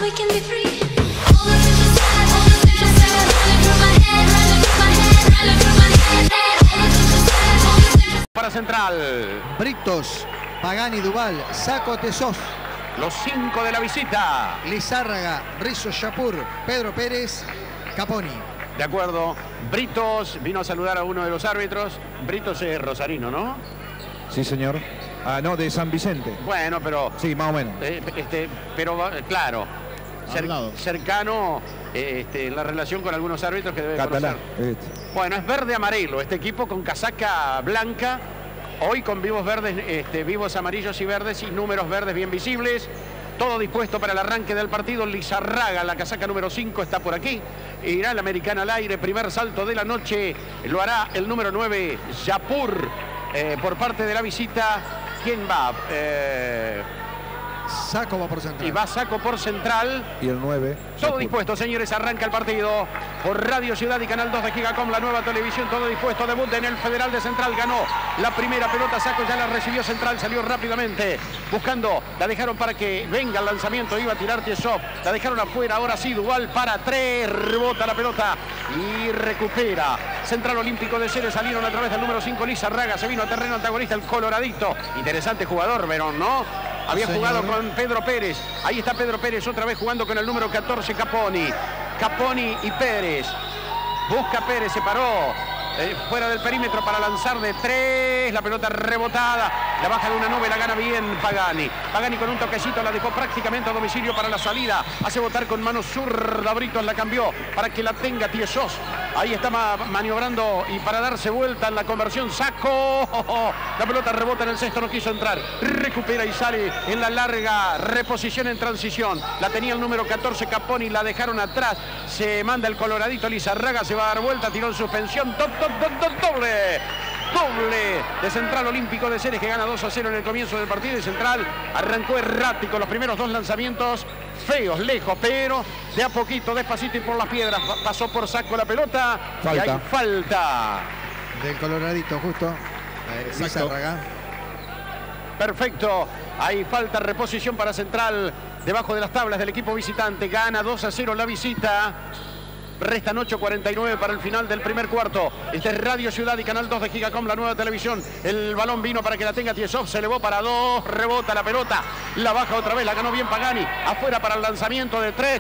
Para Central. Britos, Pagani, Duval, Sacco, Tesos. Los 5 de la visita. Lizárraga, Rizzo, Yapur, Pedro Pérez, Caponi. De acuerdo. Britos vino a saludar a uno de los árbitros. Britos es rosarino, ¿no? Sí, señor. Ah, no, de San Vicente. Bueno, pero... Sí, más o menos. Pero claro, cercano la relación con algunos árbitros que debe Catalán. conocer. Bueno, es verde-amarelo este equipo con casaca blanca. Hoy con vivos verdes, vivos amarillos y verdes y números verdes bien visibles. Todo dispuesto para el arranque del partido. Lizárraga, la casaca número 5, está por aquí. Irá la americana al aire. Primer salto de la noche. Lo hará el número 9, Yapur, por parte de la visita. ¿Quién va? Sacco va por Central. Y va Sacco por Central. Y el 9. Todo dispuesto, señores. Arranca el partido por Radio Ciudad y Canal 2 de Gigacom, la nueva televisión. Todo dispuesto. Debut en el Federal de Central. Ganó la primera pelota. Sacco ya la recibió Central. Salió rápidamente buscando. La dejaron para que venga el lanzamiento. Iba a tirar Tiesov. La dejaron afuera. Ahora sí, Duval para 3. Rebota la pelota y recupera. Central Olímpico de Ceres. Salieron a través del número 5. Lizárraga. Se vino a terreno antagonista el coloradito. Interesante jugador, Verón, ¿no? Había jugado con Pedro Pérez. Ahí está Pedro Pérez otra vez jugando con el número 14, Caponi. Caponi y Pérez. Busca Pérez, se paró. Fuera del perímetro para lanzar de 3. La pelota rebotada. La baja de una nube, la gana bien Pagani. Pagani con un toquecito la dejó prácticamente a domicilio para la salida. Hace botar con mano zurda. Britos la cambió para que la tenga Tiesos. Ahí está maniobrando y para darse vuelta en la conversión. Sacco. La pelota rebota en el cesto, no quiso entrar. Recupera y sale en la larga reposición en transición. La tenía el número 14, Caponi. La dejaron atrás. Se manda el coloradito Lizárraga. Se va a dar vuelta. Tiró en suspensión. Doble. Doble de Central Olímpico de Ceres, que gana 2-0 en el comienzo del partido. Y Central arrancó errático los primeros 2 lanzamientos, feos, lejos, pero de a poquito, despacito y por las piedras. Pasó por Sacco la pelota. Falta. Y hay falta del coloradito, justo. Lizárraga. Perfecto. Hay falta, reposición para Central debajo de las tablas del equipo visitante. Gana 2-0 la visita. Restan 8:49 para el final del primer cuarto. Este es Radio Ciudad y Canal 2 de Gigacom, la nueva televisión. El balón vino para que la tenga Tiesov. Se elevó para 2. Rebota la pelota. La baja otra vez. La ganó bien Pagani. Afuera para el lanzamiento de 3.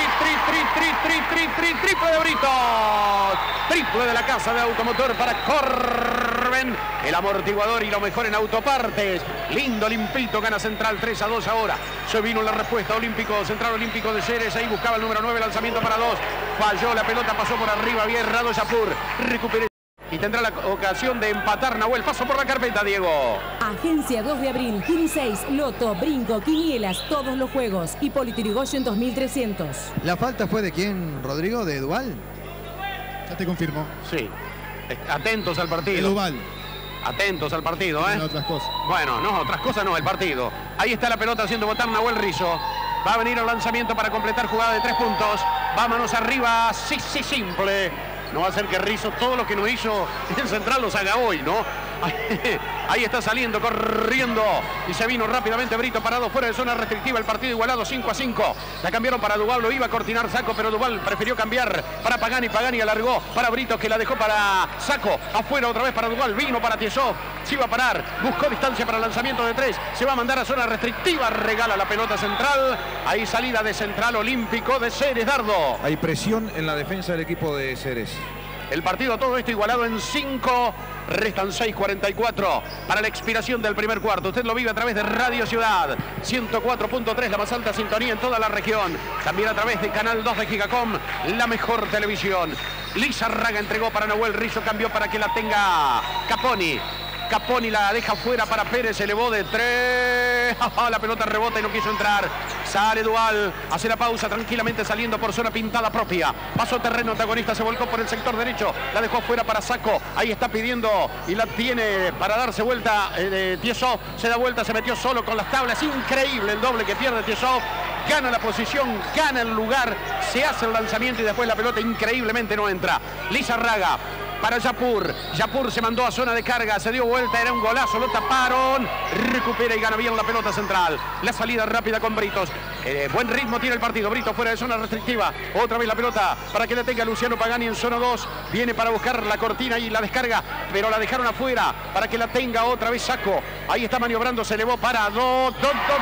Triple de Britos. Triple de la casa de automotor para Corben. El amortiguador y lo mejor en autopartes. Lindo, limpito. Gana Central 3-2 ahora. Se vino la respuesta. Central Olímpico de Ceres. Ahí buscaba el número 9. Lanzamiento para 2. Falló la pelota, pasó por arriba, bien errado Yapur. Recupera y tendrá la ocasión de empatar Nahuel. Paso por la carpeta, Diego. Agencia 2 de abril, Kini 6, Loto, Brinco, Quinielas, todos los juegos. Hipólito Yrigoyen 2300. ¿La falta fue de quién, Rodrigo? ¿De Duval? Ya te confirmo. Sí. Atentos al partido. De Duval. Atentos al partido, ¿eh? No, otras cosas. Bueno, no, otras cosas no, el partido. Ahí está la pelota haciendo botar Nahuel Rizzo. Va a venir el lanzamiento para completar jugada de 3 puntos. Vámonos arriba, sí, simple. No va a ser que Rizzo todo lo que no hizo en Central los haga hoy, ¿no? Ahí está saliendo, corriendo. Y se vino rápidamente Brito parado fuera de zona restrictiva. El partido igualado 5-5. La cambiaron para Duval, lo iba a cortinar Sacco, pero Duval prefirió cambiar para Pagani. Pagani alargó para Brito, que la dejó para Sacco. Afuera otra vez para Duval, vino para Tiesov. Se iba a parar, buscó distancia para el lanzamiento de 3. Se va a mandar a zona restrictiva, regala la pelota Central. Ahí salida de Central Olímpico de Ceres, Dardo. Hay presión en la defensa del equipo de Ceres. El partido todo esto igualado en 5. Restan 6:44 para la expiración del primer cuarto. Usted lo vive a través de Radio Ciudad 104.3, la más alta sintonía en toda la región. También a través de Canal 2 de Gigacom, la mejor televisión. Lizárraga entregó para Nahuel Rizzo, cambió para que la tenga Caponi. Caponi la deja fuera para Pérez, se elevó de 3. La pelota rebota y no quiso entrar. Sale Duval, hace la pausa tranquilamente saliendo por zona pintada propia. Pasó terreno antagonista, se volcó por el sector derecho. La dejó fuera para Sacco. Ahí está pidiendo y la tiene para darse vuelta Tiesov. Se da vuelta, se metió solo con las tablas. Increíble el doble que pierde Tiesov. Gana la posición, gana el lugar, se hace el lanzamiento y después la pelota increíblemente no entra. Lizárraga para Yapur. Yapur se mandó a zona de carga, se dio vuelta, era un golazo, lo taparon. Recupera y gana bien la pelota central. La salida rápida con Britos. Buen ritmo tiene el partido. Britos fuera de zona restrictiva. Otra vez la pelota para que la tenga Luciano Pagani en zona 2. Viene para buscar la cortina y la descarga, pero la dejaron afuera para que la tenga otra vez Sacco. Ahí está maniobrando, se elevó para doble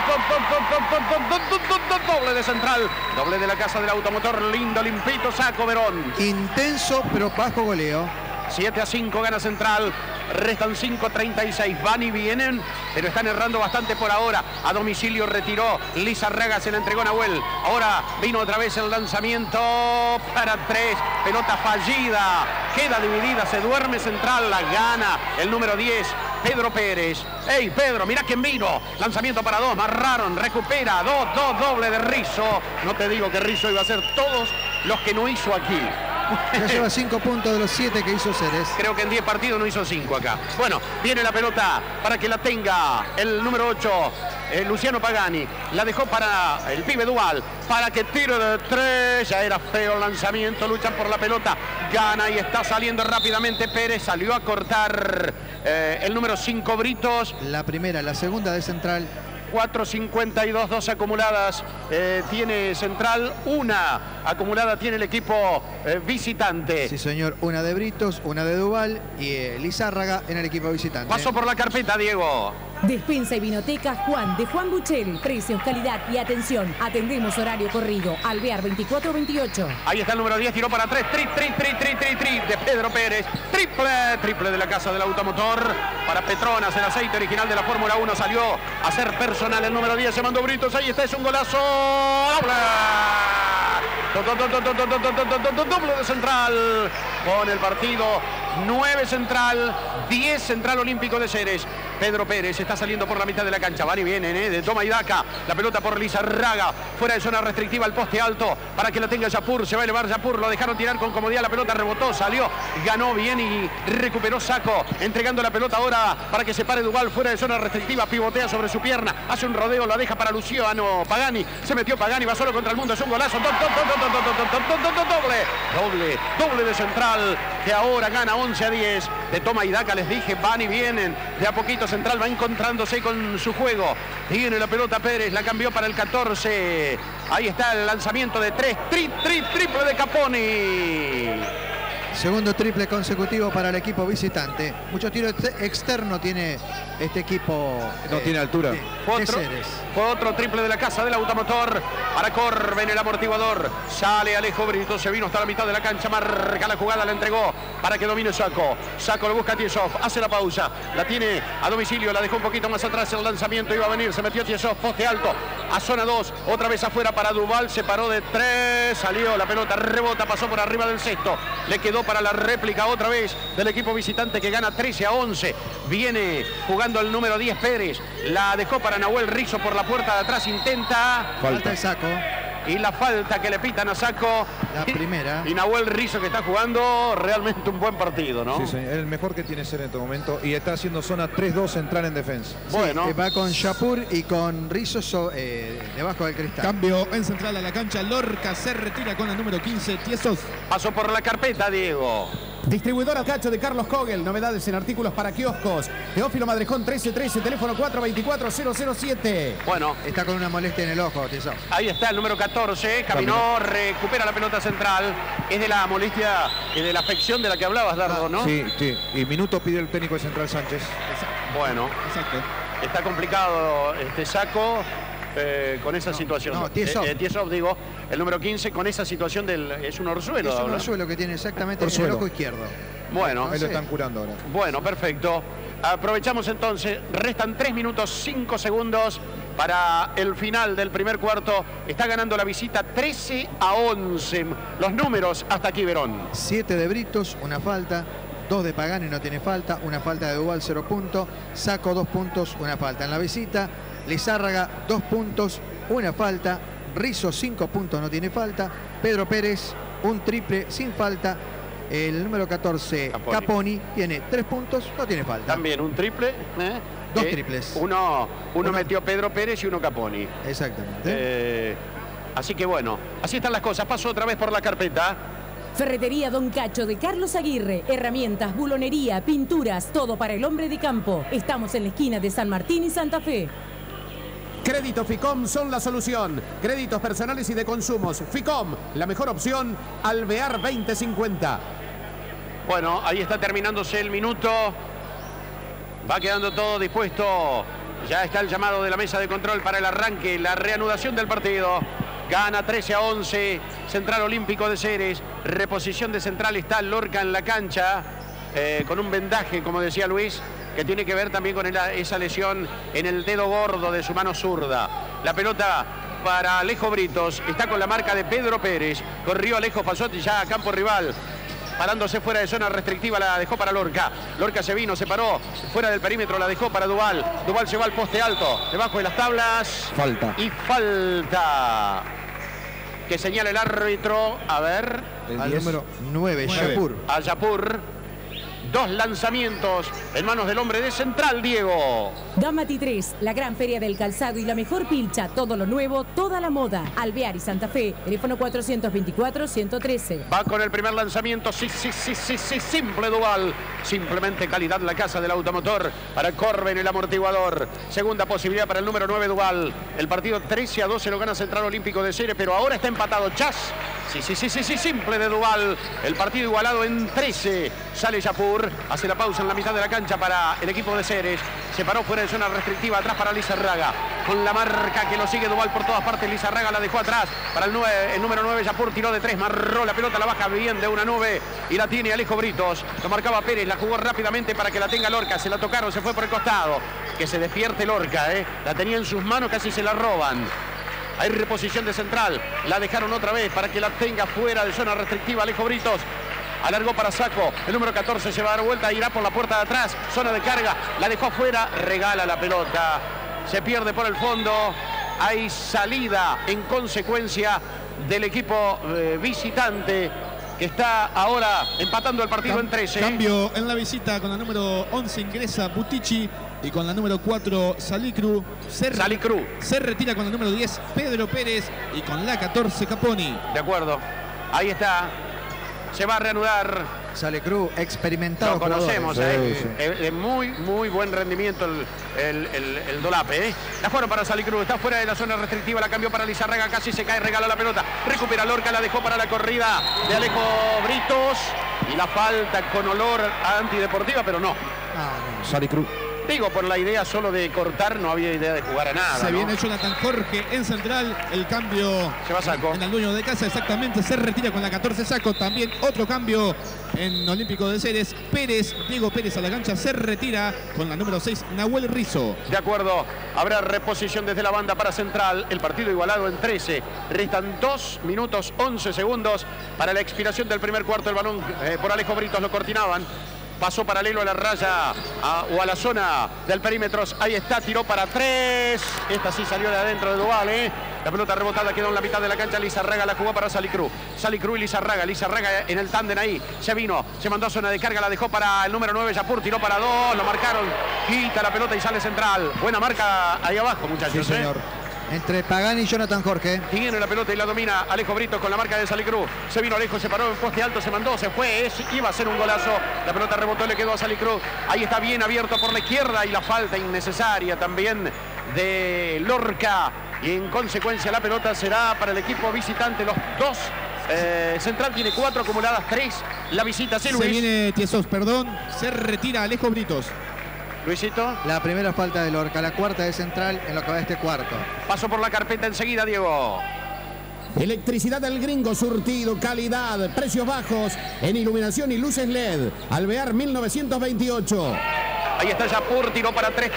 de central. Doble de la casa del automotor. Lindo, limpito, Sacco Verón. Intenso, pero bajo goleo. 7-5 gana Central. Restan 5:36. Van y vienen, pero están errando bastante por ahora. A domicilio retiró Lizarraga, se la entregó Nahuel. Ahora vino otra vez el lanzamiento para 3. Pelota fallida. Queda dividida, se duerme Central. La gana el número 10. Pedro Pérez. ¡Ey, Pedro! Mirá quién vino. Lanzamiento para 2. Marraron. Recupera. 2 doble de Rizzo. No te digo que Rizzo iba a hacer todos los que no hizo aquí. Ya lleva 5 puntos de los 7 que hizo Ceres. Creo que en 10 partidos no hizo 5 acá. Bueno, viene la pelota para que la tenga el número 8, Luciano Pagani. La dejó para el pibe Duval, para que tire de 3. Ya era feo el lanzamiento, luchan por la pelota. Gana y está saliendo rápidamente Pérez. Salió a cortar el número 5, Britos. La primera, la segunda de Central. 4.52, 2 acumuladas tiene Central, 1 acumulada tiene el equipo visitante. Sí, señor, una de Britos, una de Duval y Lizárraga en el equipo visitante. Pasó por la carpeta, Diego. Despensa y Vinoteca Juan de Juan Buchel. Precios, calidad y atención. Atendemos horario corrido. Alvear 2428. Ahí está el número 10, tiró para 3. Tri de Pedro Pérez. Triple de la casa del automotor. Para Petronas, el aceite original de la Fórmula 1 salió a ser personal. El número 10 se mandó Britos. Ahí está, es un golazo. Doble de Central. Con el partido 9 Central, 10 Central Olímpico de Ceres. Pedro Pérez está saliendo por la mitad de la cancha. Van y vienen de toma y daca. La pelota por Lizarraga. Fuera de zona restrictiva al poste alto para que la tenga Yapur. Se va a elevar Yapur. Lo dejaron tirar con comodidad. La pelota rebotó, salió, ganó bien y recuperó Sacco. Entregando la pelota ahora para que se pare Duval fuera de zona restrictiva. Pivotea sobre su pierna. Hace un rodeo, la deja para Luciano Pagani. Se metió Pagani, va solo contra el mundo. Es un golazo. Doble de Central, que ahora gana 11-10. De toma y daca, les dije, van y vienen. De a poquito Central va encontrándose con su juego. Tiene la pelota Pérez, la cambió para el 14. Ahí está el lanzamiento de 3. Triple de Caponi. Segundo triple consecutivo para el equipo visitante. Mucho tiro externo tiene este equipo. No tiene altura. Fue otro triple de la casa del automotor. Para Corben, el amortiguador. Sale Alejo Brito, se vino hasta la mitad de la cancha. Marca la jugada, la entregó para que domine Sacco. Sacco lo busca a Tiesov, hace la pausa. La tiene a domicilio, la dejó un poquito más atrás. El lanzamiento iba a venir, se metió Tiesov, poste alto. A zona 2, otra vez afuera para Duval. Se paró de 3, salió la pelota, rebota, pasó por arriba del cesto. Le quedó para la réplica otra vez del equipo visitante que gana 13-11. Viene jugando el número 10 Pérez. La dejó para Nahuel Rizzo por la puerta de atrás. Intenta. Falta de Sacco. Y la falta que le pitan a Sacco. La primera. Y Nahuel Rizzo, que está jugando realmente un buen partido, ¿no? Sí, señor. El mejor que tiene Ceres en este momento. Y está haciendo zona 3-2 Central en defensa. Bueno. Sí, va con Yapur y con Rizzo debajo del cristal. Cambio en Central a la cancha. Lorca se retira con el número 15, Tiesov. Pasó por la carpeta, Diego. Distribuidora Cacho de Carlos Kogel, novedades en artículos para kioscos. Teófilo Madrejón 1313, teléfono 424-007. Bueno, está con una molestia en el ojo, Tiesov. Ahí está el número 14, caminó, recupera la pelota central. Es de la molestia y de la afección de la que hablabas, Dardo, ¿no? Sí, sí. Y minuto pide el técnico de Central Sánchez. Bueno, Exacto. está complicado este Sacco. Con esa situación. No, Tiesov, digo, el número 15 con esa situación del... Es un orzuelo. Es un orzuelo que tiene exactamente en el ojo izquierdo. Bueno. Ahí lo están curando ahora. Bueno, perfecto. Aprovechamos entonces. Restan 3 minutos 5 segundos para el final del primer cuarto. Está ganando la visita 13-11. Los números hasta aquí, Verón. 7 de Britos, una falta. 2 de Pagani, no tiene falta. Una falta de Duval, 0 puntos. Sacco, 2 puntos, una falta en la visita. Lizárraga, 2 puntos, una falta. Rizzo, 5 puntos, no tiene falta. Pedro Pérez, un triple sin falta. El número 14, Caponi, tiene 3 puntos, no tiene falta. También un triple. 2 triples. Uno metió Pedro Pérez y uno Caponi. Exactamente. Así que bueno, así están las cosas. Paso otra vez por la carpeta. Ferretería Don Cacho de Carlos Aguirre. Herramientas, bulonería, pinturas, todo para el hombre de campo. Estamos en la esquina de San Martín y Santa Fe. Crédito Ficom son la solución. Créditos personales y de consumos. Ficom, la mejor opción. Alvear 2050. Bueno, ahí está terminándose el minuto. Va quedando todo dispuesto. Ya está el llamado de la mesa de control para el arranque, la reanudación del partido. Gana 13-11, Central Olímpico de Ceres. Reposición de Central, está Lorca en la cancha, con un vendaje, como decía Luis, que tiene que ver también con esa lesión en el dedo gordo de su mano zurda. La pelota para Alejo Britos, está con la marca de Pedro Pérez. Corrió Alejo, pasó ya a campo rival. Parándose fuera de zona restrictiva, la dejó para Lorca. Lorca se vino, se paró fuera del perímetro, la dejó para Duval. Duval se va al poste alto, debajo de las tablas. Falta. Y falta. Que señala el árbitro, a ver. Al número 9, Yapur. A Yapur. 2 lanzamientos en manos del hombre de Central, Diego. Gamati 3, la gran feria del calzado y la mejor pilcha. Todo lo nuevo, toda la moda. Alvear y Santa Fe. Teléfono 424-113. Va con el primer lanzamiento. Sí, simple Duval. Simplemente calidad la casa del automotor para Corben, el amortiguador. Segunda posibilidad para el número 9, Duval. El partido 13-12 lo gana Central Olímpico de Ceres, pero ahora está empatado. Chas. Sí, simple de Duval. El partido igualado en 13. Sale Yapur. Hace la pausa en la mitad de la cancha para el equipo de Ceres. Se paró fuera de zona restrictiva, atrás para Lizarraga. Con la marca que lo sigue Duval por todas partes. Lizarraga la dejó atrás para el número 9. Yapur tiró de 3, marró la pelota, la baja bien de una nube y la tiene Alejo Britos. Lo marcaba Pérez, la jugó rápidamente para que la tenga Lorca. Se la tocaron, se fue por el costado. Que se despierte Lorca, la tenía en sus manos, casi se la roban. Hay reposición de Central. La dejaron otra vez para que la tenga fuera de zona restrictiva Alejo Britos. Alargó para Saco. El número 14 se va a dar vuelta. Irá por la puerta de atrás. Zona de carga. La dejó afuera. Regala la pelota. Se pierde por el fondo. Hay salida en consecuencia del equipo visitante, que está ahora empatando el partido en 13. Cambio en la visita. Con la número 11 ingresa Butici. Y con la número 4, Salicru. Salicru. Se retira con la número 10, Pedro Pérez. Y con la 14, Caponi. De acuerdo. Ahí está. Se va a reanudar. Salicru, experimentado. Lo conocemos, sí. Muy buen rendimiento el Dolape. La fueron para Salicru, está fuera de la zona restrictiva, la cambió para Lizarraga, casi se cae, regala la pelota. Recupera Lorca, la dejó para la corrida de Alejo Britos. Y la falta con olor a antideportiva, pero no. Salicru. Digo, por la idea solo de cortar, no había idea de jugar a nada. Se viene Jonathan Jorge en Central. El cambio se va Saco. En el dueño de casa, exactamente. Se retira con la 14 Saco. También otro cambio en Olímpico de Ceres. Pérez, Diego Pérez a la cancha. Se retira con la número 6, Nahuel Rizzo. De acuerdo. Habrá reposición desde la banda para Central. El partido igualado en 13. Restan 2 minutos 11 segundos para la expiración del primer cuarto. El balón por Alejo Britos lo cortinaban. Pasó paralelo a la raya o a la zona del perímetro. Ahí está, tiró para 3. Esta sí salió de adentro de Duval, La pelota rebotada quedó en la mitad de la cancha. Lizarraga la jugó para Salicru. Salicru y Lizarraga. Lizarraga en el tándem ahí. Se vino, se mandó a zona de carga, la dejó para el número 9, Yapur. Tiró para 2, lo marcaron. Quita la pelota y sale Central. Buena marca ahí abajo, muchachos. Sí, señor. Entre Pagani y Jonathan Jorge. Tiene la pelota y la domina Alejo Britos con la marca de Salicru. Se vino Alejo, se paró en poste alto, se mandó, se fue. Iba a ser un golazo. La pelota rebotó, le quedó a Salicru. Ahí está bien abierto por la izquierda y la falta innecesaria también de Lorca. Y en consecuencia la pelota será para el equipo visitante. Los dos. Central tiene 4 acumuladas, 3. La visita, sí, Luis. Se viene Tiesos, perdón. Se retira Alejo Britos. Luisito. La primera falta de Lorca, la cuarta de Central en lo que va de este cuarto. Paso por la carpeta enseguida, Diego. Electricidad del Gringo, surtido, calidad, precios bajos en iluminación y luces LED. Alvear 1928. Ahí está Yapur, tiró para 3,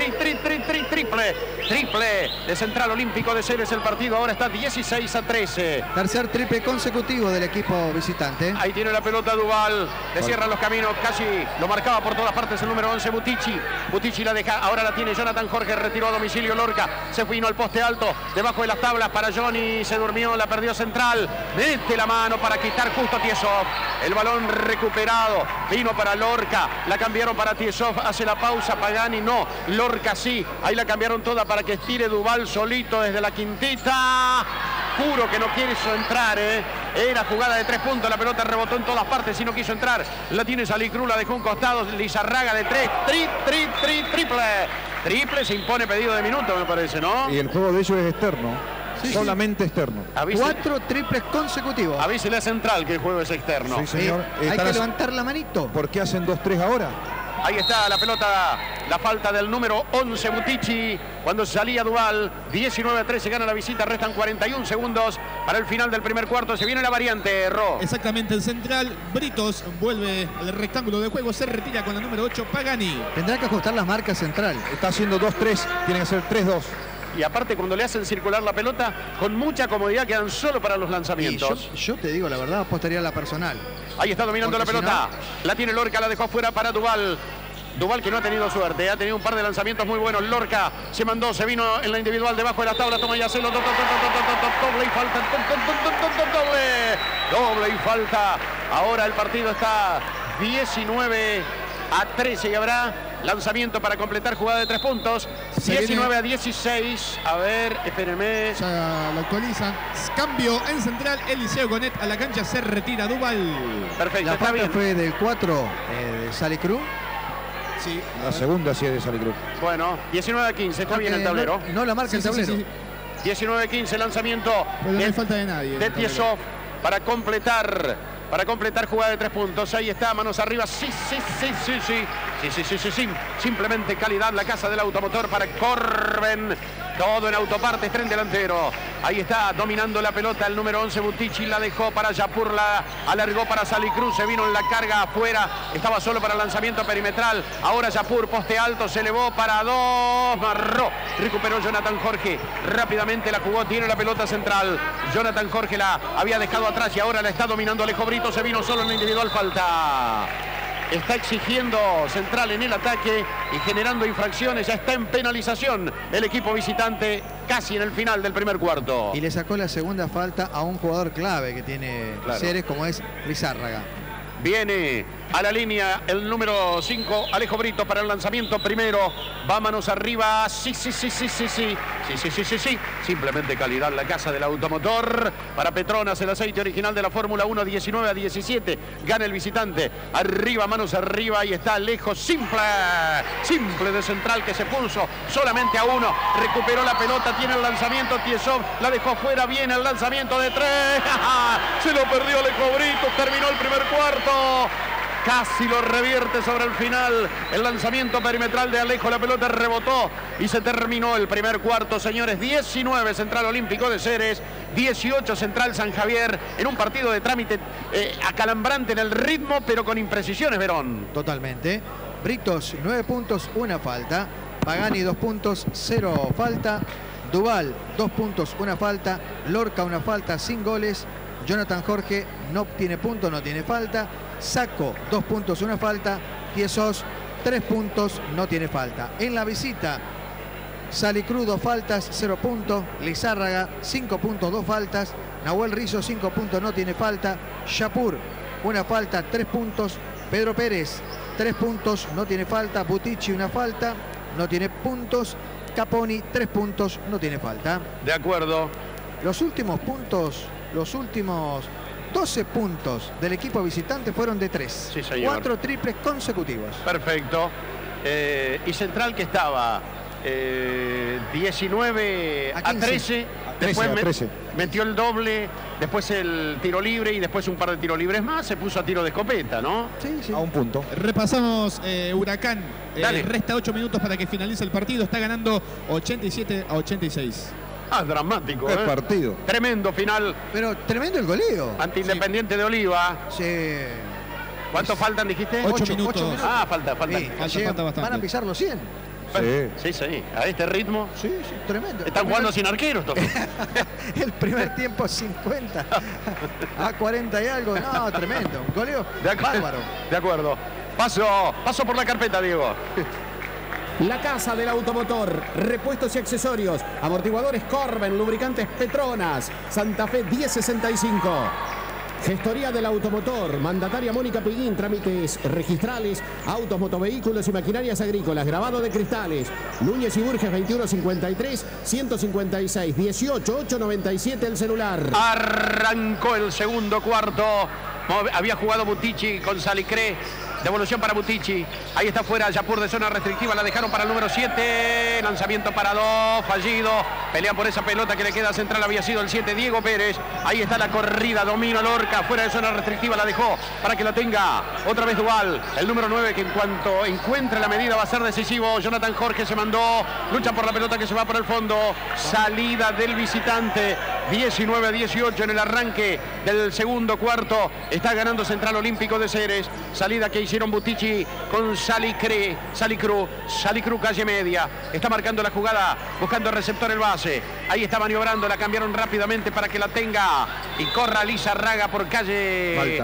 triple de Central Olímpico de Ceres. El partido ahora está 16-13. Tercer triple consecutivo del equipo visitante. Ahí tiene la pelota Duval, le cierran los caminos, casi lo marcaba por todas partes el número 11, Butici. Butici la deja, ahora la tiene Jonathan Jorge, retiró a domicilio Lorca, se vino al poste alto, debajo de las tablas para Johnny, se durmió, la perdió Central, mete la mano para quitar justo a Tiesov. El balón recuperado, vino para Lorca, la cambiaron para Tiesov, hace la pausa Pagani, no. Lorca sí. Ahí la cambiaron toda para que estire Duval solito desde la quintita. Juro que no quiso entrar, Era jugada de 3 puntos, la pelota rebotó en todas partes y no quiso entrar. La tiene Salicruz, la dejó un costado, Lizarraga de 3, triple. Triple, se impone pedido de minuto, me parece, ¿no? Y el juego de ellos es externo, Sí, solamente externo. 4 triples consecutivos. Avísele a Central que el juego es externo. Sí, señor. Hay que levantar la manito. ¿Por qué hacen 2-3 ahora? Ahí está la pelota, la falta del número 11, Butici, cuando salía Duval. 19-13 gana la visita, restan 41 segundos para el final del primer cuarto. Se viene la variante, Ro. Exactamente, el central Britos vuelve al rectángulo de juego, se retira con la número 8, Pagani. Tendrá que ajustar las marcas Central. Está haciendo 2-3, tiene que ser 3-2. Y aparte, cuando le hacen circular la pelota, con mucha comodidad quedan solo para los lanzamientos. Yo te digo la verdad, apostaría a la personal. Ahí está dominando Porque la pelota. La tiene Lorca, la dejó afuera para Duval. Duval que no ha tenido suerte, ha tenido un par de lanzamientos muy buenos. Lorca se mandó, se vino en la individual debajo de la tabla. Toma ya celo, doble y falta, doble y falta. Ahora el partido está 19-13 y habrá lanzamiento para completar jugada de 3 puntos. 19-16. A ver, espérenme. Ya lo actualizan. Cambio en central, Eliseo Gonet a la cancha, se retira Duval. Perfecto, La está falta bien. fue del 4 de Salicruz. Sí. La segunda sí es de Salicruz. Bueno, 19-15, está bien el tablero. No la marca el tablero. 19-15, lanzamiento Pero no hay falta de nadie. de Tiesov para completar jugada de 3 puntos. Ahí está, manos arriba. Sí. Simplemente calidad, la casa del automotor para Corben. Todo en autopartes, tren delantero. Ahí está, dominando la pelota el número 11, Butici. La dejó para Yapur, la alargó para Salicruz. Se vino en la carga afuera. Estaba solo para el lanzamiento perimetral. Ahora Yapur, poste alto, se elevó para 2. Marró. Recuperó Jonathan Jorge. Rápidamente la jugó, tiene la pelota central. Jonathan Jorge la había dejado atrás y ahora la está dominando Alejo Brito. Se vino solo en la individual, falta. Está exigiendo Central en el ataque y generando infracciones. Ya está en penalización el equipo visitante casi en el final del primer cuarto. Y le sacó la segunda falta a un jugador clave que tiene Ceres, como es Lizárraga. Viene a la línea el número 5, Alejo Brito, para el lanzamiento primero. Vámonos arriba. Sí. Simplemente calidad, la casa del automotor. Para Petronas, el aceite original de la Fórmula 1, 19-17. Gana el visitante. Arriba, manos arriba. Ahí está Alejo. Simple de Central que se puso solamente a 1. Recuperó la pelota, tiene el lanzamiento. Tiesov la dejó fuera. Viene el lanzamiento de 3. Se lo perdió Alejo Brito. Terminó el primer cuarto. Casi lo revierte sobre el final. El lanzamiento perimetral de Alejo. La pelota rebotó y se terminó el primer cuarto, señores. 19 Central Olímpico de Ceres, 18 Central San Javier, en un partido de trámite acalambrante en el ritmo, pero con imprecisiones, Verón. Totalmente. Britos, 9 puntos, 1 falta. Pagani, 2 puntos, 0 falta. Duval, 2 puntos, 1 falta. Lorca, 1 falta, sin goles. Jonathan Jorge no tiene punto, no tiene falta. Saco, 2 puntos, 1 falta. Tiesos, 3 puntos, no tiene falta. En la visita, Salicruz, 2 faltas, 0 puntos. Lizárraga, 5 puntos, 2 faltas. Nahuel Rizzo, 5 puntos, no tiene falta. Yapur, 1 falta, 3 puntos. Pedro Pérez, 3 puntos, no tiene falta. Butici, 1 falta, no tiene puntos. Caponi, 3 puntos, no tiene falta. De acuerdo. Los últimos puntos, los últimos 12 puntos del equipo visitante fueron de 3. Sí, señor. 4 triples consecutivos. Perfecto. Y Central que estaba 19 a 13. Después 13. Metió el doble, después el tiro libre y después un par de tiros libres más. Se puso a tiro de escopeta, ¿no? Sí. A 1 punto. Repasamos Huracán. Dale. Resta 8 minutos para que finalice el partido. Está ganando 87-86. Ah, dramático, Qué partido. Tremendo final Pero tremendo el goleo. ante Independiente de Oliva. Sí. ¿Cuántos faltan, dijiste? 8 minutos. Ah, falta. Sí, falta bastante. Van a pisar los 100. Sí. Sí. A este ritmo. Sí, tremendo. Están jugando sin arqueros. El primer tiempo 50 a 40 y algo. No, tremendo. Un goleo bárbaro. De acuerdo. Paso por la carpeta, Diego. La casa del automotor, repuestos y accesorios, amortiguadores Corben, lubricantes Petronas, Santa Fe 1065. Gestoría del automotor, mandataria Mónica Piguín, trámites registrales, autos, motovehículos y maquinarias agrícolas, grabado de cristales. Núñez y Burges 2153 156 18 897 el celular. Arrancó el segundo cuarto. Había jugado Butici con Salicré. Devolución para Butici. Ahí está fuera Yapur de zona restrictiva. La dejaron para el número 7. Lanzamiento para 2. Fallido. Pelean por esa pelota que le queda central. Había sido el 7 Diego Pérez. Ahí está la corrida. Domina Lorca. Fuera de zona restrictiva. La dejó para que la tenga otra vez Duval. El número 9 que en cuanto encuentre la medida va a ser decisivo. Jonathan Jorge se mandó. Lucha por la pelota que se va por el fondo. Salida del visitante. 19-18 en el arranque del segundo cuarto. Está ganando Central Olímpico de Ceres. Salida que hicieron Butici con Salicru calle media. Está marcando la jugada, buscando receptor el base. Ahí está maniobrando, la cambiaron rápidamente para que la tenga y corra Lizarraga por calle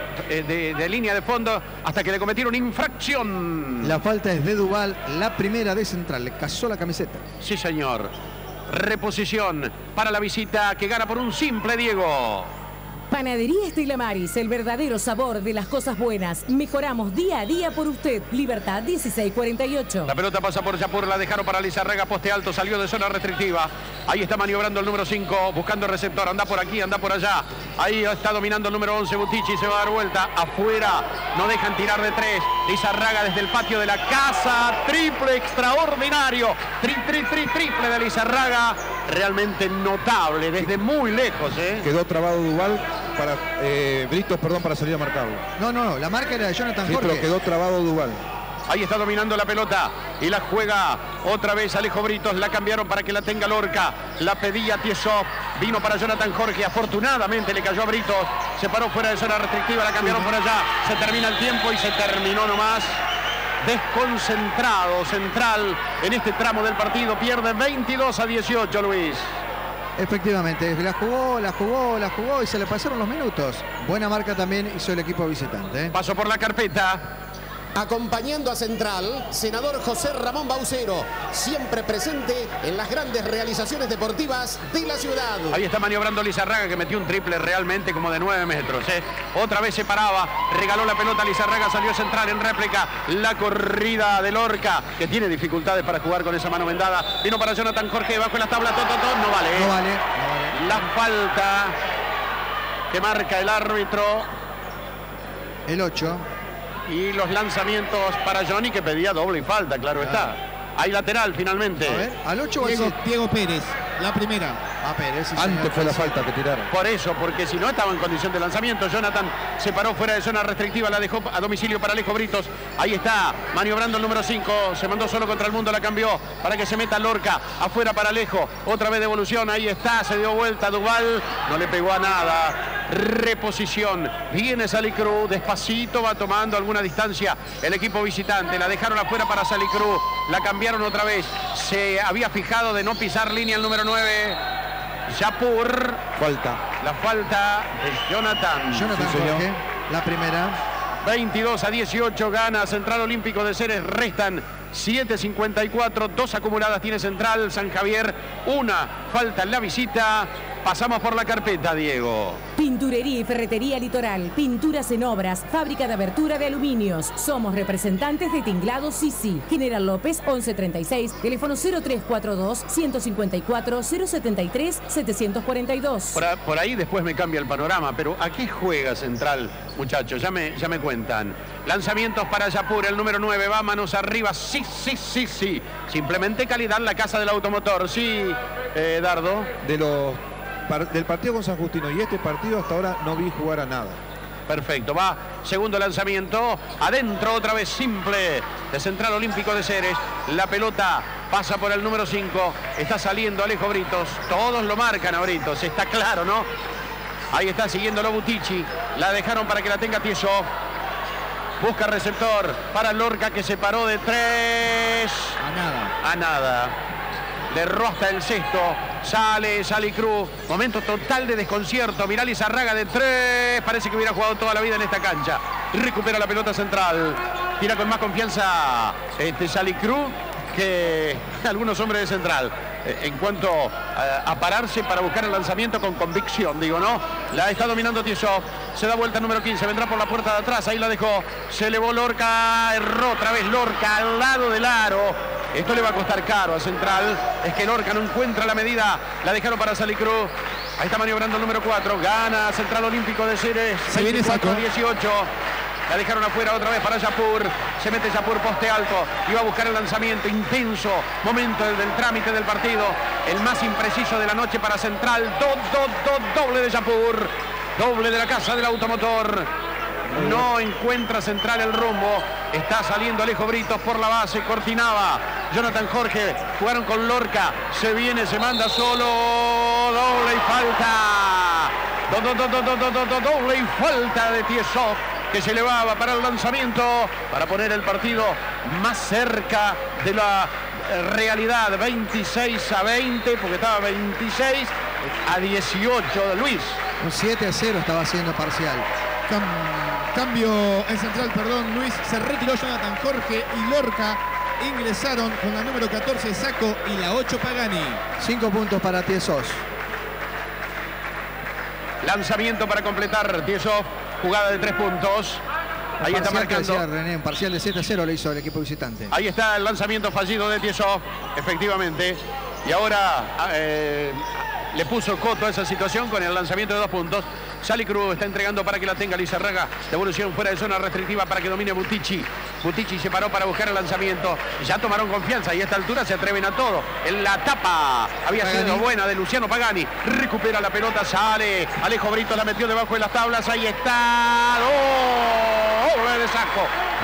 de línea de fondo hasta que le cometieron infracción. La falta es de Duval, la primera de Central. Le cazó la camiseta. Sí, señor. Reposición para la visita que gana por un simple, Diego. Panadería Estela Maris, el verdadero sabor de las cosas buenas. Mejoramos día a día por usted. Libertad 1648. La pelota pasa por Yapur, la dejaron para Lizarraga, poste alto, salió de zona restrictiva. Ahí está maniobrando el número 5, buscando receptor. Anda por aquí, anda por allá. Ahí está dominando el número 11, Butici, se va a dar vuelta. Afuera, no dejan tirar de 3. Lizarraga desde el patio de la casa. Triple extraordinario. Triple de Lizarraga. Realmente notable, desde muy lejos. Quedó trabado Duval para Britos, para salir a marcarlo. No, la marca era de Jonathan Jorge. Pero quedó trabado Duval. Ahí está dominando la pelota y la juega otra vez Alejo Britos. La cambiaron para que la tenga Lorca. La pedía Tiesov. Vino para Jonathan Jorge. Afortunadamente le cayó a Britos. Se paró fuera de zona restrictiva. La cambiaron por allá. Se termina el tiempo y se terminó nomás. Desconcentrado Central en este tramo del partido. Pierde 22-18, Luis. Efectivamente, la jugó y se le pasaron los minutos. Buena marca también hizo el equipo visitante. Paso por la carpeta. Acompañando a Central, senador José Ramón Baucero, siempre presente en las grandes realizaciones deportivas de la ciudad. Ahí está maniobrando Lizarraga, que metió un triple realmente como de 9 metros. Otra vez se paraba, regaló la pelota a Lizarraga, salió Central en réplica. La corrida de Lorca, que tiene dificultades para jugar con esa mano vendada. Vino para Jonathan Jorge, bajo en las tablas, no vale. No vale. La falta que marca el árbitro. El 8. Y los lanzamientos para Johnny, que pedía doble y falta, claro está. Hay lateral finalmente. A ver, al 8 Diego Pérez, la primera. Pérez. Sí, antes fue la falta que tiraron. Por eso, porque si no estaba en condición de lanzamiento. Jonathan se paró fuera de zona restrictiva, la dejó a domicilio para Alejo Britos. Ahí está, maniobrando el número 5. Se mandó solo contra el mundo, la cambió para que se meta Lorca. Afuera para Alejo. Otra vez devolución, ahí está, se dio vuelta Duval. No le pegó a nada. Reposición. Viene Salicru, despacito, va tomando alguna distancia el equipo visitante. La dejaron afuera para Salicru. La cambiaron otra vez. Se había fijado de no pisar línea el número 9. Yapur. Falta. La falta de Jonathan. Jorge, la primera. 22-18 gana Central Olímpico de Ceres. Restan 7.54. 2 acumuladas tiene Central. San Javier, una falta en la visita. Pasamos por la carpeta, Diego. Pinturería y Ferretería Litoral. Pinturas en obras. Fábrica de abertura de aluminios. Somos representantes de Tinglado Sisi. General López 1136. Teléfono 0342 154 073 742. Por ahí después me cambia el panorama, pero ¿a qué juega Central, muchachos? Ya me cuentan. Lanzamientos para Yapur, el número 9. Va manos arriba. Sí. Simplemente calidad la casa del automotor. Sí, Dardo. Del partido con San Justino y este partido hasta ahora no vi jugar a nada. Perfecto, va segundo lanzamiento, adentro otra vez simple de Central Olímpico de Ceres. La pelota pasa por el número 5, está saliendo Alejo Britos, todos lo marcan a Britos, está claro, ¿no? Ahí está siguiéndolo Butici, la dejaron para que la tenga Tiesov. Busca receptor para Lorca, que se paró de 3. A nada. Le erró hasta el sexto. Sale Salicru. Momento total de desconcierto. Mirá Lizarraga de 3. Parece que hubiera jugado toda la vida en esta cancha. Recupera la pelota Central. Tira con más confianza Salicru que algunos hombres de Central. en cuanto a pararse para buscar el lanzamiento con convicción, digo, ¿no? La está dominando Tiesov, se da vuelta el número 15, vendrá por la puerta de atrás, ahí la dejó, se elevó Lorca, erró otra vez Lorca al lado del aro. Esto le va a costar caro a Central, es que Lorca no encuentra la medida, la dejaron para Salicruz. Ahí está maniobrando el número 4, gana Central Olímpico de Ceres, 24-18. La dejaron afuera otra vez para Yapur. Se mete Yapur poste alto. Y va a buscar el lanzamiento. Intenso momento del trámite del partido. El más impreciso de la noche para Central. Doble de Yapur. Doble de la Casa del Automotor. No encuentra Central el rumbo. Está saliendo Alejo Britos por la base. Cortinaba. Jonathan Jorge. Jugaron con Lorca. Se viene, se manda solo. Doble y falta. Doble y falta de Tiesov, que se elevaba para el lanzamiento, para poner el partido más cerca de la realidad, 26-20, porque estaba 26-18, Luis. Un 7-0 estaba haciendo parcial. Cambio en Central, perdón, Luis. Se retiró Jonathan Jorge y Lorca ingresaron con la número 14 Saco y la 8 Pagani. 5 puntos para Tiesov. Lanzamiento para completar Tiesov. Jugada de 3 puntos. Ahí está marcando. René, un parcial de 7-0 le hizo el equipo visitante. Ahí está el lanzamiento fallido de Tiesov, efectivamente. Y ahora le puso coto a esa situación con el lanzamiento de 2 puntos. Salicruz está entregando para que la tenga Lizarraga. Devolución fuera de zona restrictiva para que domine Butici. Butici se paró para buscar el lanzamiento. Ya tomaron confianza y a esta altura se atreven a todo. En la tapa había sido buena de Luciano Pagani. Recupera la pelota, sale. Alejo Brito la metió debajo de las tablas. Ahí está. Doble de Saco.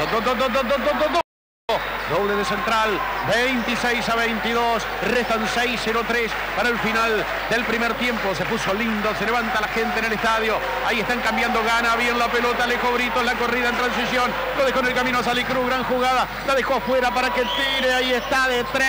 Doble de Central, 26-22, restan 6-0-3 para el final del primer tiempo. Se puso lindo, se levanta la gente en el estadio. Ahí están cambiando, gana bien la pelota Alejo Brito en la corrida en transición. Lo dejó en el camino a Salicruz, gran jugada. La dejó afuera para que tire, ahí está de 3,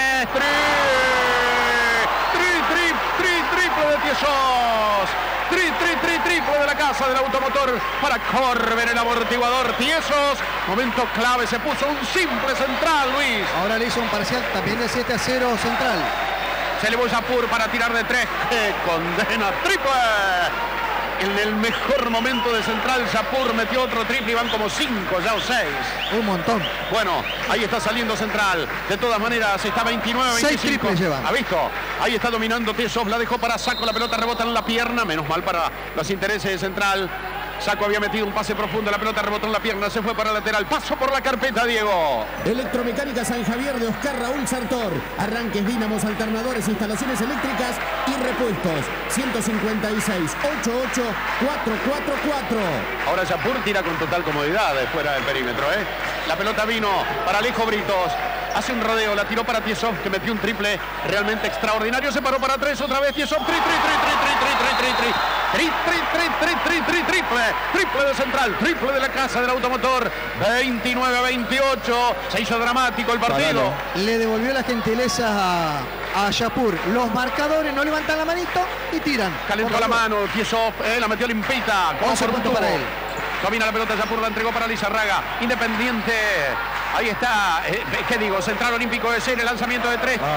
triple de Tiesov. Triple de la Casa del Automotor para Corben, el amortiguador. Tiesov, momento clave, se puso un simple Central, Luis. Ahora le hizo un parcial también de 7-0 Central. Se elevó Yapur para tirar de 3. ¡Qué condena! ¡Triple! En el mejor momento de Central, Yapur metió otro triple y van como 5 ya o 6. Un montón. Bueno, ahí está saliendo Central. De todas maneras, está 29-25. 6 triples llevan. ¿Ha visto? Ahí está dominando Tiesov, la dejó para Saco, la pelota rebota en la pierna. Menos mal para los intereses de Central. Saco había metido un pase profundo, la pelota rebotó en la pierna, se fue para el lateral, paso por la carpeta, Diego. Electromecánica San Javier de Oscar Raúl Sartor. Arranques, dínamos, alternadores, instalaciones eléctricas y repuestos. 156-88-444. Ahora Yapur tira con total comodidad fuera del perímetro, ¿eh? La pelota vino para Alejo Britos. Hace un rodeo, la tiró para Tiesov, que metió un triple realmente extraordinario. Se paró para 3 otra vez. Tiesov, triple de Central, triple de la Casa del Automotor. 29-28. Se hizo dramático el partido. Le devolvió la gentileza a Yapur. Los marcadores no levantan la manito y tiran. Calentó la mano Tiesov, la metió limpita. 11 puntos para él. Domina la pelota Yapur, la entregó para Lizarraga. Independiente. Ahí está, ¿qué digo? Central Olímpico de Ceres, lanzamiento de 3.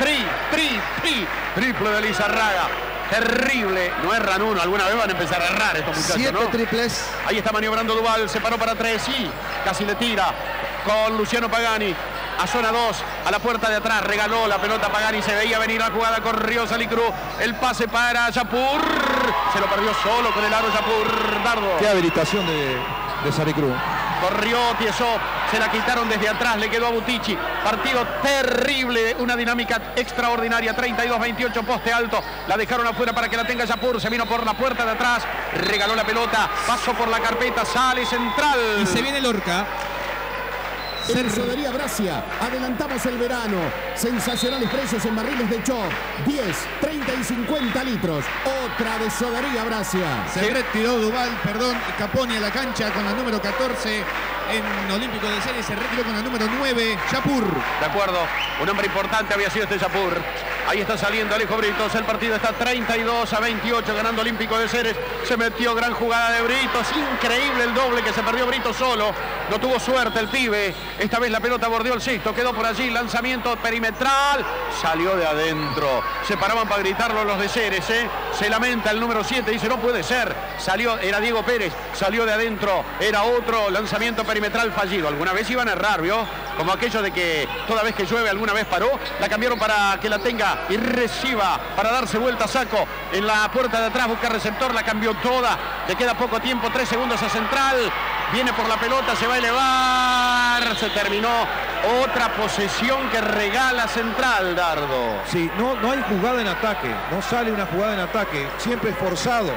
Triple de Lizarraga. Terrible, no erran uno, alguna vez van a empezar a errar estos muchachos, 7 ¿no? triples. Ahí está maniobrando Duval, se paró para 3, sí, casi le tira con Luciano Pagani. A zona 2, a la puerta de atrás, regaló la pelota Pagani, se veía venir la jugada, corrió Salicruz, el pase para Yapur, se lo perdió solo con el aro Yapur, Dardo. Qué habilitación de Salicruz. Corrió Tiesov, se la quitaron desde atrás, le quedó a Butici. Partido terrible, una dinámica extraordinaria, 32-28, poste alto. La dejaron afuera para que la tenga Yapur, se vino por la puerta de atrás, regaló la pelota, pasó por la carpeta, sale Central. Y se viene Lorca. En Sodería Brasia, adelantamos el verano. Sensacionales precios en barriles de Chop. 10, 30 y 50 litros. Otra de Sodería Brasia. Se retiró Duval, Caponi a la cancha con la número 14 en Olímpico de Ceres. Se retiró con la número 9, Yapur. De acuerdo, un hombre importante había sido este Yapur. Ahí está saliendo Alejo Britos. El partido está 32-28 ganando Olímpico de Ceres. Se metió gran jugada de Britos. Increíble el doble que se perdió Britos solo. No tuvo suerte el pibe. Esta vez la pelota bordeó el cesto. Quedó por allí. Lanzamiento perimetral. Salió de adentro. Se paraban para gritarlo los de Ceres. Se lamenta el número 7. Dice no puede ser. Salió, era Diego Pérez. Salió de adentro. Era otro lanzamiento perimetral fallido. Alguna vez iban a errar, ¿vio? Como aquello de que toda vez que llueve alguna vez paró. La cambiaron para que la tenga y reciba para darse vuelta Sacco en la puerta de atrás, busca receptor, la cambió toda, le queda poco tiempo, 3 segundos a Central, viene por la pelota, se va a elevar, se terminó, otra posesión que regala Central, Dardo. Sí, no hay jugada en ataque, no sale una jugada en ataque, siempre forzado.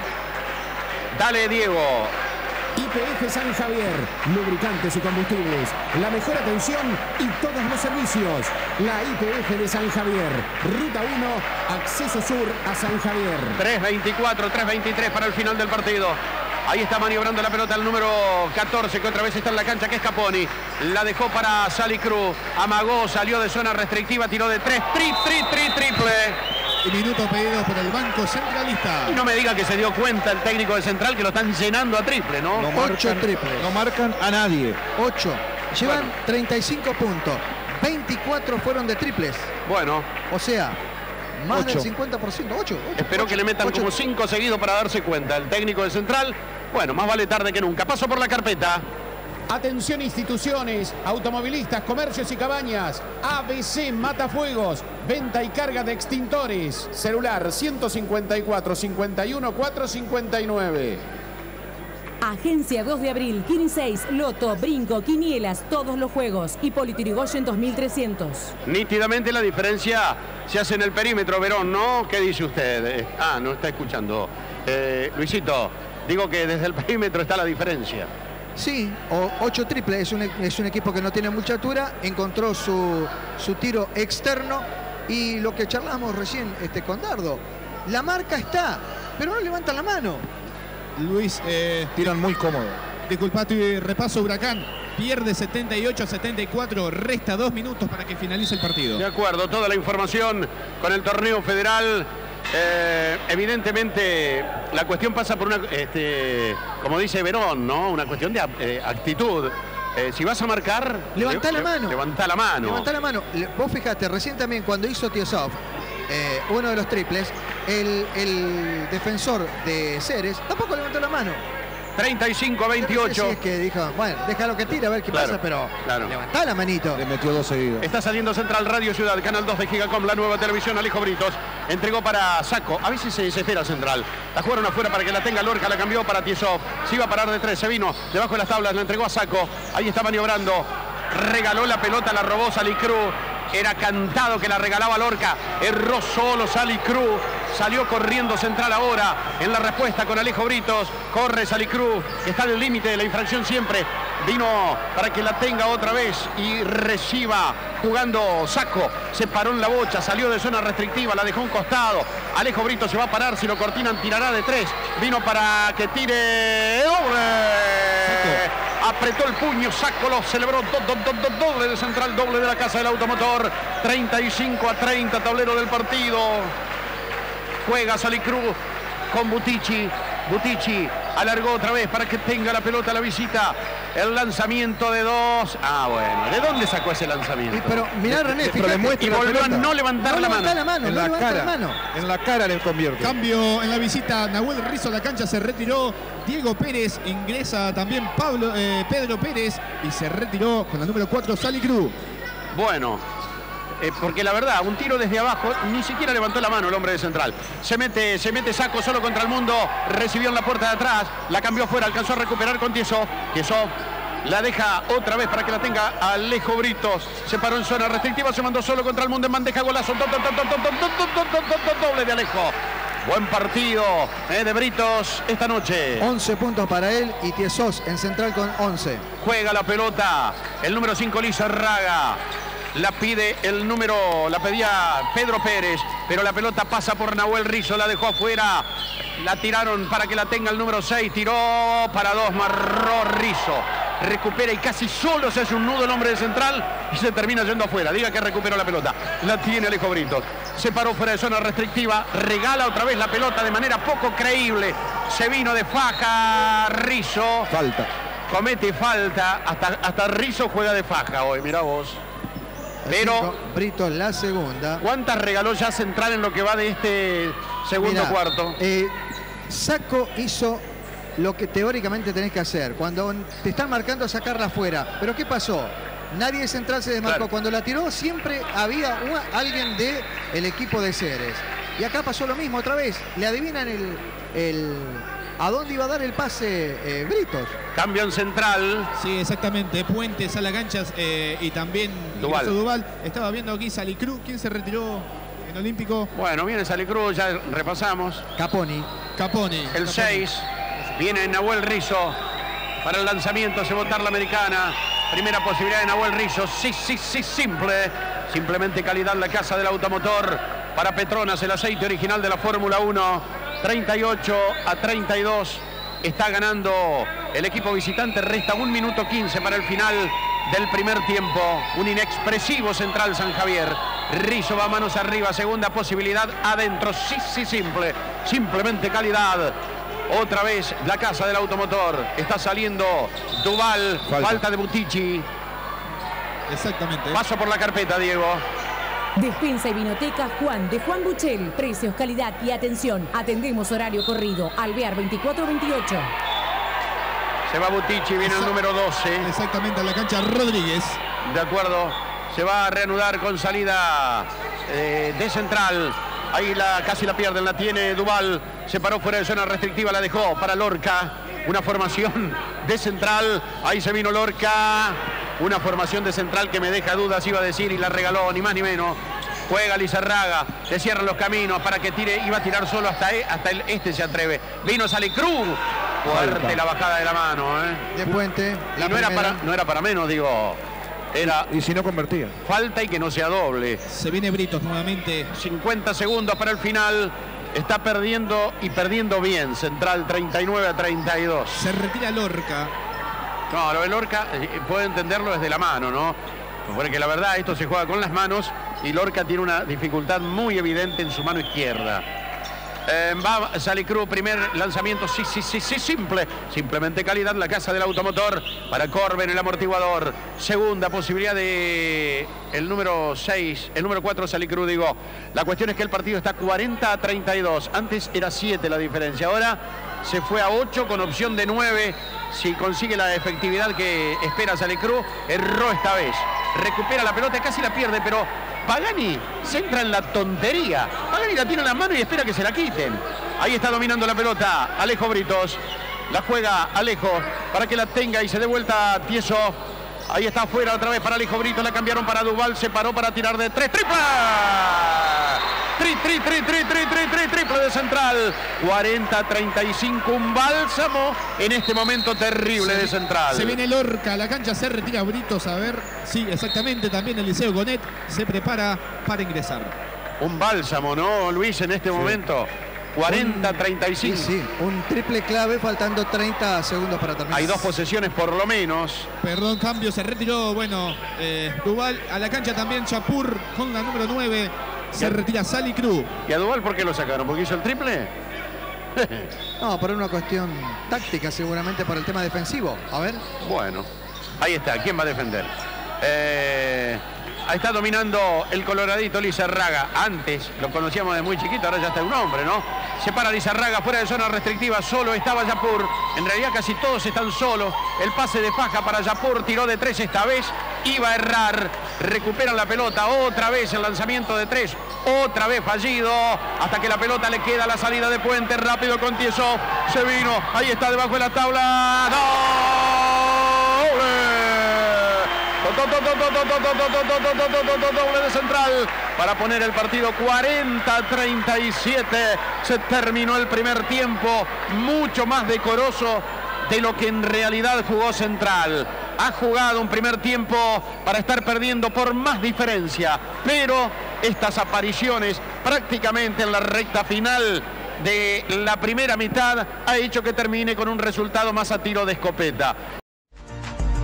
Dale, Diego. YPF San Javier, lubricantes y combustibles, la mejor atención y todos los servicios. La YPF de San Javier, Ruta 1, acceso sur a San Javier. 3:24, 3:23 para el final del partido. Ahí está maniobrando la pelota el número 14, que otra vez está en la cancha, que es Caponi. La dejó para Sally Cruz, amagó, salió de zona restrictiva, tiró de 3, triple. Y minuto pedido por el Banco Centralista. Y no me diga que se dio cuenta el técnico de Central que lo están llenando a triple, ¿no? 8 triples. No marcan a nadie. 8. Llevan 35 puntos. 24 fueron de triples. Bueno. O sea, más 8. del 50%. 8. Espero que le metan como 5 seguidos para darse cuenta. El técnico de Central, bueno, más vale tarde que nunca. Paso por la carpeta. Atención instituciones, automovilistas, comercios y cabañas. ABC Matafuegos, venta y carga de extintores. Celular 154 51 459. Agencia 2 de abril, Kini 6, Loto, Brinco, Quinielas, todos los juegos. Hipólito Yrigoyen 2300. Nítidamente la diferencia se hace en el perímetro, Verón, ¿no? ¿Qué dice usted? No está escuchando. Luisito, digo que desde el perímetro está la diferencia. Sí, 8 triples. Es un equipo que no tiene mucha altura. Encontró su tiro externo. Y lo que charlábamos recién con Dardo. La marca está, pero no levantan la mano. Luis, Tiran muy cómodo. disculpa tu repaso. Huracán pierde 78-74. Resta 2 minutos para que finalice el partido. De acuerdo, toda la información con el torneo federal. Evidentemente la cuestión pasa por una, como dice Verón, ¿no? Una cuestión de actitud. Si vas a marcar, Levantá la mano. Levantá la mano. Levantá la mano. Vos fijate, recién también cuando hizo Tiesov uno de los triples, el defensor de Ceres tampoco levantó la mano. 35-28. Sí, es que dijo, bueno, déjalo que tire a ver qué pasa, pero levantá la manito. Le metió 2 seguidos. Está saliendo Central Radio Ciudad, Canal 2 de Gigacom, la nueva televisión. Alejo Britos entregó para Sacco. A veces se desespera Central. La jugaron afuera para que la tenga Lorca, la cambió para Tiesov. Se iba a parar de 3, se vino debajo de las tablas, la entregó a Sacco. Ahí está maniobrando. Regaló la pelota, la robó Sally Cruz. Era cantado que la regalaba Lorca. Erró solo Sally Cruz. Salió corriendo Central ahora en la respuesta con Alejo Britos. Corre Sally Cruz, que está en el límite de la infracción siempre. Vino para que la tenga otra vez y reciba jugando Sacco. Se paró en la bocha, salió de zona restrictiva, la dejó a un costado. Alejo Britos se va a parar, si lo cortinan tirará de 3. Vino para que tire doble. Apretó el puño, Sacco lo celebró, doble de Central, doble de la Casa del Automotor. 35-30, tablero del partido. Juega Sally Cruz con Butici. Butici alargó otra vez para que tenga la pelota a la visita. El lanzamiento de 2. Bueno, ¿de dónde sacó ese lanzamiento? Pero mirá, René, fíjate. Y volvió a no levantar la mano. En la cara. En la cara le convierte. Cambio en la visita. Nahuel Rizzo a la cancha, se retiró. Diego Pérez, ingresa también Pedro Pérez y se retiró con la número 4 Sally Cruz. Bueno, porque la verdad, un tiro desde abajo, ni siquiera levantó la mano el hombre de Central. Se mete Sacco solo contra el mundo, recibió en la puerta de atrás, la cambió afuera, alcanzó a recuperar con Tiesov. Tiesov la deja otra vez para que la tenga Alejo Britos. Se paró en zona restrictiva, se mandó solo contra el mundo en bandeja, golazo. Doble de Alejo. Buen partido de Britos esta noche. 11 puntos para él y Tiesov en Central con 11. Juega la pelota el número 5 Lizo Raga. La pedía Pedro Pérez, pero la pelota pasa por Nahuel Rizzo, la dejó afuera. La tiraron para que la tenga el número 6, tiró para 2, marró Rizzo. recupera y casi solo se hace un nudo el hombre de central y se termina yendo afuera. Diga que recuperó la pelota. La tiene Alejo Britos. Se paró fuera de zona restrictiva. Regala otra vez la pelota de manera poco creíble. Se vino de faja Rizzo. Falta. Comete falta. Hasta Rizzo juega de faja hoy. Mirá vos. Pero Britos la segunda. ¿Cuántas regaló ya Central en lo que va de este segundo cuarto? Sacco hizo lo que teóricamente tenés que hacer. Cuando te están marcando, sacarla afuera. ¿Pero qué pasó? Nadie de Central se desmarcó. Claro. Cuando la tiró siempre había alguien del equipo de Ceres. Y acá pasó lo mismo otra vez. Le adivinan a dónde iba a dar el pase Britos. Cambio en Central. Sí, exactamente. Puentes a la cancha y también Duval. Estaba viendo aquí Salicruz. ¿Quién se retiró en Olímpico? Bueno, viene Salicruz, ya repasamos. Caponi. El 6. Viene Nahuel Rizzo para el lanzamiento. Se botar la americana. Primera posibilidad de Nahuel Rizzo. Sí, simple. Simplemente calidad la casa del automotor. Para Petronas, el aceite original de la Fórmula 1. 38-32. Está ganando el equipo visitante. Resta 1 minuto 15 para el final del primer tiempo. Un inexpresivo Central San Javier. Rizzo va manos arriba. Segunda posibilidad adentro. Sí, simple. Simplemente calidad. Otra vez la casa del automotor. Está saliendo Duval. Falta de Butici. Exactamente. Paso por la carpeta, Diego. Despensa y Vinoteca Juan, de Juan Buchel. Precios, calidad y atención. Atendemos horario corrido. Alvear 2428. Se va Butici, viene el número 12. Exactamente, a la cancha Rodríguez. De acuerdo. Se va a reanudar con salida de Central. Ahí casi la pierden, la tiene Duval. Se paró fuera de zona restrictiva, la dejó para Lorca. Una formación de Central. Ahí se vino Lorca. Una formación de Central que me deja dudas, iba a decir, y la regaló, ni más ni menos. Juega Lizarraga, le cierran los caminos para que tire, iba a tirar solo hasta este se atreve. Vino Salicruz. Fuerte la bajada de la mano. De Puente. No era para menos, digo. Y si no convertía. Falta y que no sea doble. Se viene Britos nuevamente. 50 segundos para el final. Está perdiendo y perdiendo bien. Central 39-32. Se retira Lorca. No, lo de Lorca puede entenderlo desde la mano, ¿no? Porque la verdad esto se juega con las manos y Lorca tiene una dificultad muy evidente en su mano izquierda. Va Salicruz, primer lanzamiento, sí, simple. Simplemente calidad, la casa del automotor para Corben, el amortiguador. Segunda posibilidad de el número 6, el número 4 Salicruz, digo. La cuestión es que el partido está 40-32. Antes era 7 la diferencia, ahora se fue a 8 con opción de 9. Si consigue la efectividad que espera Salicruz, erró esta vez. Recupera la pelota, casi la pierde, pero Pagani se entra en la tontería. Pagani la tiene en la mano y espera que se la quiten. Ahí está dominando la pelota Alejo Britos. La juega Alejo para que la tenga y se dé vuelta a Tieso. Ahí está afuera otra vez para Alejo Britos. La cambiaron para Duval. Se paró para tirar de 3. ¡Triple! Triple de Central. 40-35. Un bálsamo en este momento terrible de Central. Se viene Lorca. La cancha se retira Britos. A ver. Sí, exactamente. También el Liceo Gonet se prepara para ingresar. Un bálsamo, ¿no, Luis? En este momento. 40-35. Sí, un triple clave faltando 30 segundos para terminar. Hay 2 posesiones por lo menos. Perdón, cambio, se retiró, Duval. A la cancha también Chapur con la número 9. Se retira Salicruz. ¿Y a Duval por qué lo sacaron? ¿Porque hizo el triple? No, por una cuestión táctica, seguramente por el tema defensivo. A ver. Bueno, ahí está. ¿Quién va a defender? Ahí está dominando el coloradito Lizarraga. Antes lo conocíamos de muy chiquito, ahora ya está un hombre, ¿no? Se para Lizarraga fuera de zona restrictiva, solo estaba Yapur. En realidad casi todos están solos. El pase de faja para Yapur, tiró de 3 esta vez. Iba a errar, recuperan la pelota, otra vez el lanzamiento de 3, otra vez fallido, hasta que la pelota le queda a la salida de Puente, rápido con Tieso, se vino, ahí está debajo de la tabla, doble de Central para poner el partido 40-37. Se terminó el primer tiempo, mucho más decoroso de lo que en realidad jugó Central. Ha jugado un primer tiempo para estar perdiendo por más diferencia, pero estas apariciones prácticamente en la recta final de la primera mitad ha hecho que termine con un resultado más a tiro de escopeta.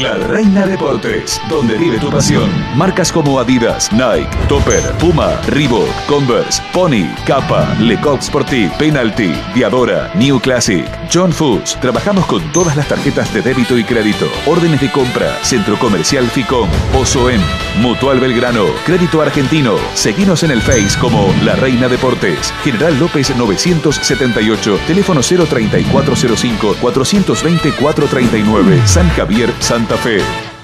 La Reina Deportes, donde vive tu pasión. Marcas como Adidas, Nike, Topper, Puma, Reebok, Converse, Pony, Kappa, Lecoq Sportif, Penalty, Diadora, New Classic, John Foods. Trabajamos con todas las tarjetas de débito y crédito. Órdenes de compra, Centro Comercial Ficom, Osoem, Mutual Belgrano, Crédito Argentino. Seguinos en el Face como La Reina Deportes. General López 978, teléfono 03405 420 439, San Javier, Santa Fe.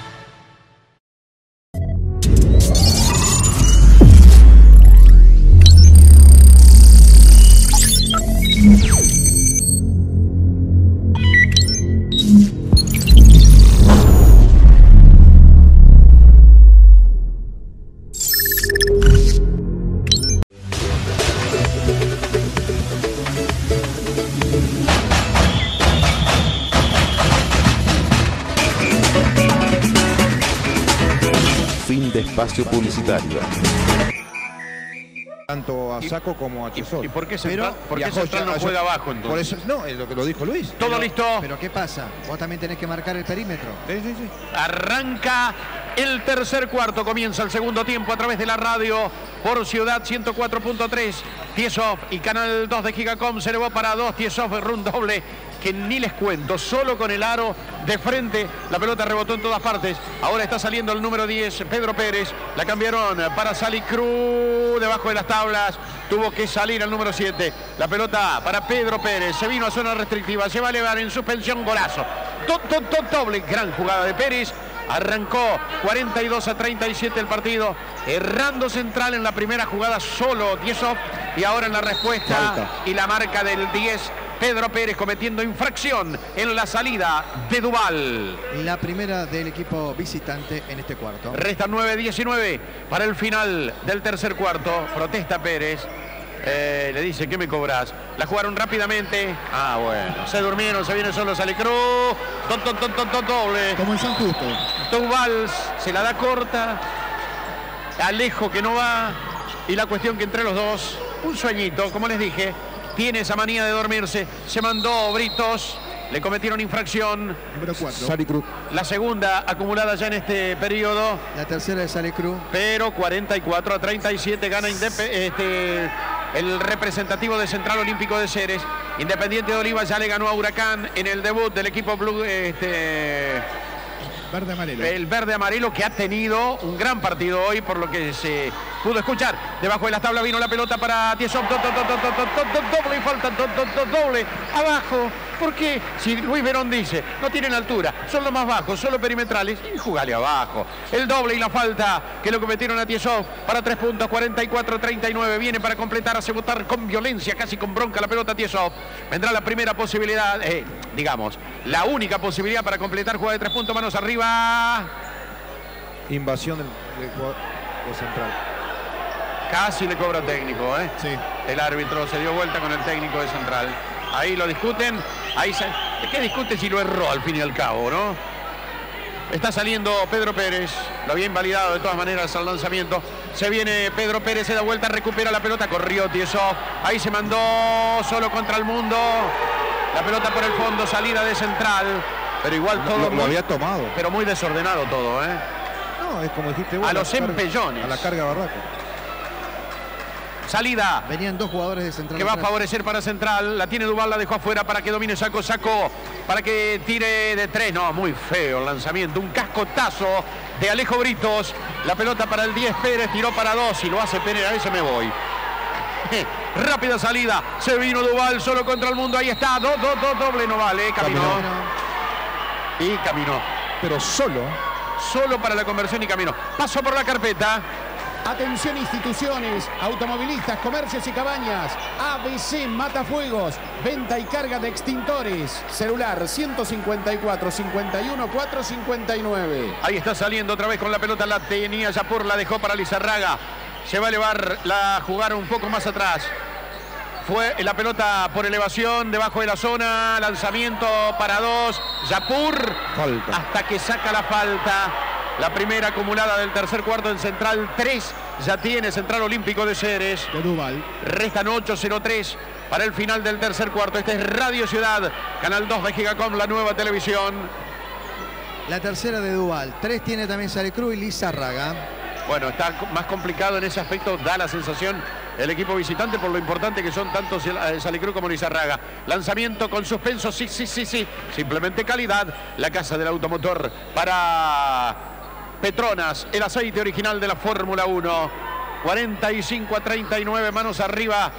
Fin de espacio publicitario. Tanto a Saco como a Chesol. ¿Y por qué Central, no juega abajo entonces? Por eso, no, es lo que lo dijo Luis. Todo listo. Pero ¿qué pasa? Vos también tenés que marcar el perímetro. Sí. Arranca el tercer cuarto. Comienza el segundo tiempo a través de la radio por Ciudad 104.3. Tiesov y Canal 2 de Gigacom. Se elevó para 2. Tiesov, run doble, que ni les cuento. Solo con el aro de frente. La pelota rebotó en todas partes. Ahora está saliendo el número 10, Pedro Pérez. La cambiaron para Sally Cruz. Debajo de las tablas. Tuvo que salir al número 7. La pelota para Pedro Pérez. Se vino a zona restrictiva. Se va a elevar en suspensión. Golazo. Doble. Gran jugada de Pérez. Arrancó 42-37 el partido. Errando Central en la primera jugada solo Tiesov. Y ahora en la respuesta Falta. y la marca del 10. Pedro Pérez cometiendo infracción en la salida de Duval. La primera del equipo visitante en este cuarto. Restan 9-19 para el final del tercer cuarto. Protesta Pérez. Le dice, ¿qué me cobras? La jugaron rápidamente. Bueno. Se durmieron, se viene solo Salicruz. Doble. Como en San Justo. Duval se la da corta. Alejo que no va. Y la cuestión que entre los dos, un sueñito, como les dije. Tiene esa manía de dormirse. Se mandó Britos. Le cometieron infracción. Número 4. Sally Cruz. La segunda acumulada ya en este periodo. La tercera de Sally Cruz. Pero 44-37 gana el representativo de Central Olímpico de Ceres. Independiente de Oliva ya le ganó a Huracán en el debut del equipo Blue. Verde amarelo. El verde amarelo, que ha tenido un gran partido hoy, por lo que se pudo escuchar. Debajo de la tabla vino la pelota para Tiesov. Doble y falta. Doble. Abajo. ¿Por qué? Si Luis Verón dice, no tienen altura, son los más bajos, solo perimetrales, y jugale abajo. El doble y la falta que lo cometieron a Tiesov para 3 puntos, 44-39. Viene para completar, hace botar con violencia, casi con bronca la pelota Tiesov. Vendrá la primera posibilidad, la única posibilidad para completar jugada de 3 puntos, manos arriba. Invasión del de Central. Casi le cobra técnico, Sí. El árbitro se dio vuelta con el técnico de Central. Ahí lo discuten. ¿Qué discute si lo erró al fin y al cabo, no? Está saliendo Pedro Pérez. Lo había invalidado de todas maneras al lanzamiento. Se viene Pedro Pérez, se da vuelta, recupera la pelota. Corrió Tiesov. Ahí se mandó solo contra el mundo. La pelota por el fondo, salida de Central. Pero igual todo Lo había tomado. pero muy desordenado todo, No, es como dijiste vos. A los empellones. A la carga barraca. Salida. Venían dos jugadores de Central. Que va a atrás. favorecer para Central. La tiene Duval, la dejó afuera para que domine Saco. Para que tire de 3. No, muy feo el lanzamiento. Un cascotazo de Alejo Britos. La pelota para el 10 Pérez. Tiró para 2 y lo hace Pérez. A veces me voy. Rápida salida. Se vino Duval solo contra el mundo. Ahí está. Doble. No vale. Caminó. Y caminó. Pero solo. Solo para la conversión y caminó. Pasó por la carpeta. Atención instituciones, automovilistas, comercios y cabañas. ABC Matafuegos, venta y carga de extintores. Celular 154 51 459. Ahí está saliendo otra vez con la pelota. La tenía Yapur, la dejó para Lizarraga. Se va a elevar, la jugaron un poco más atrás. Fue la pelota por elevación, debajo de la zona. Lanzamiento para 2. Yapur. Falta. Hasta que saca la falta. La primera acumulada del tercer cuarto en Central. 3 ya tiene Central Olímpico de Ceres. De Duval. Restan 8:03 para el final del tercer cuarto. Este es Radio Ciudad, Canal 2 de Gigacom, la nueva televisión. La tercera de Duval. 3 tiene también Salicru y Lizárraga. Bueno, está más complicado en ese aspecto, da la sensación el equipo visitante por lo importante que son tanto Salicru como Lizárraga. Lanzamiento con suspenso, sí. Simplemente calidad. La casa del automotor para Petronas, el aceite original de la Fórmula 1. 45-39, manos arriba,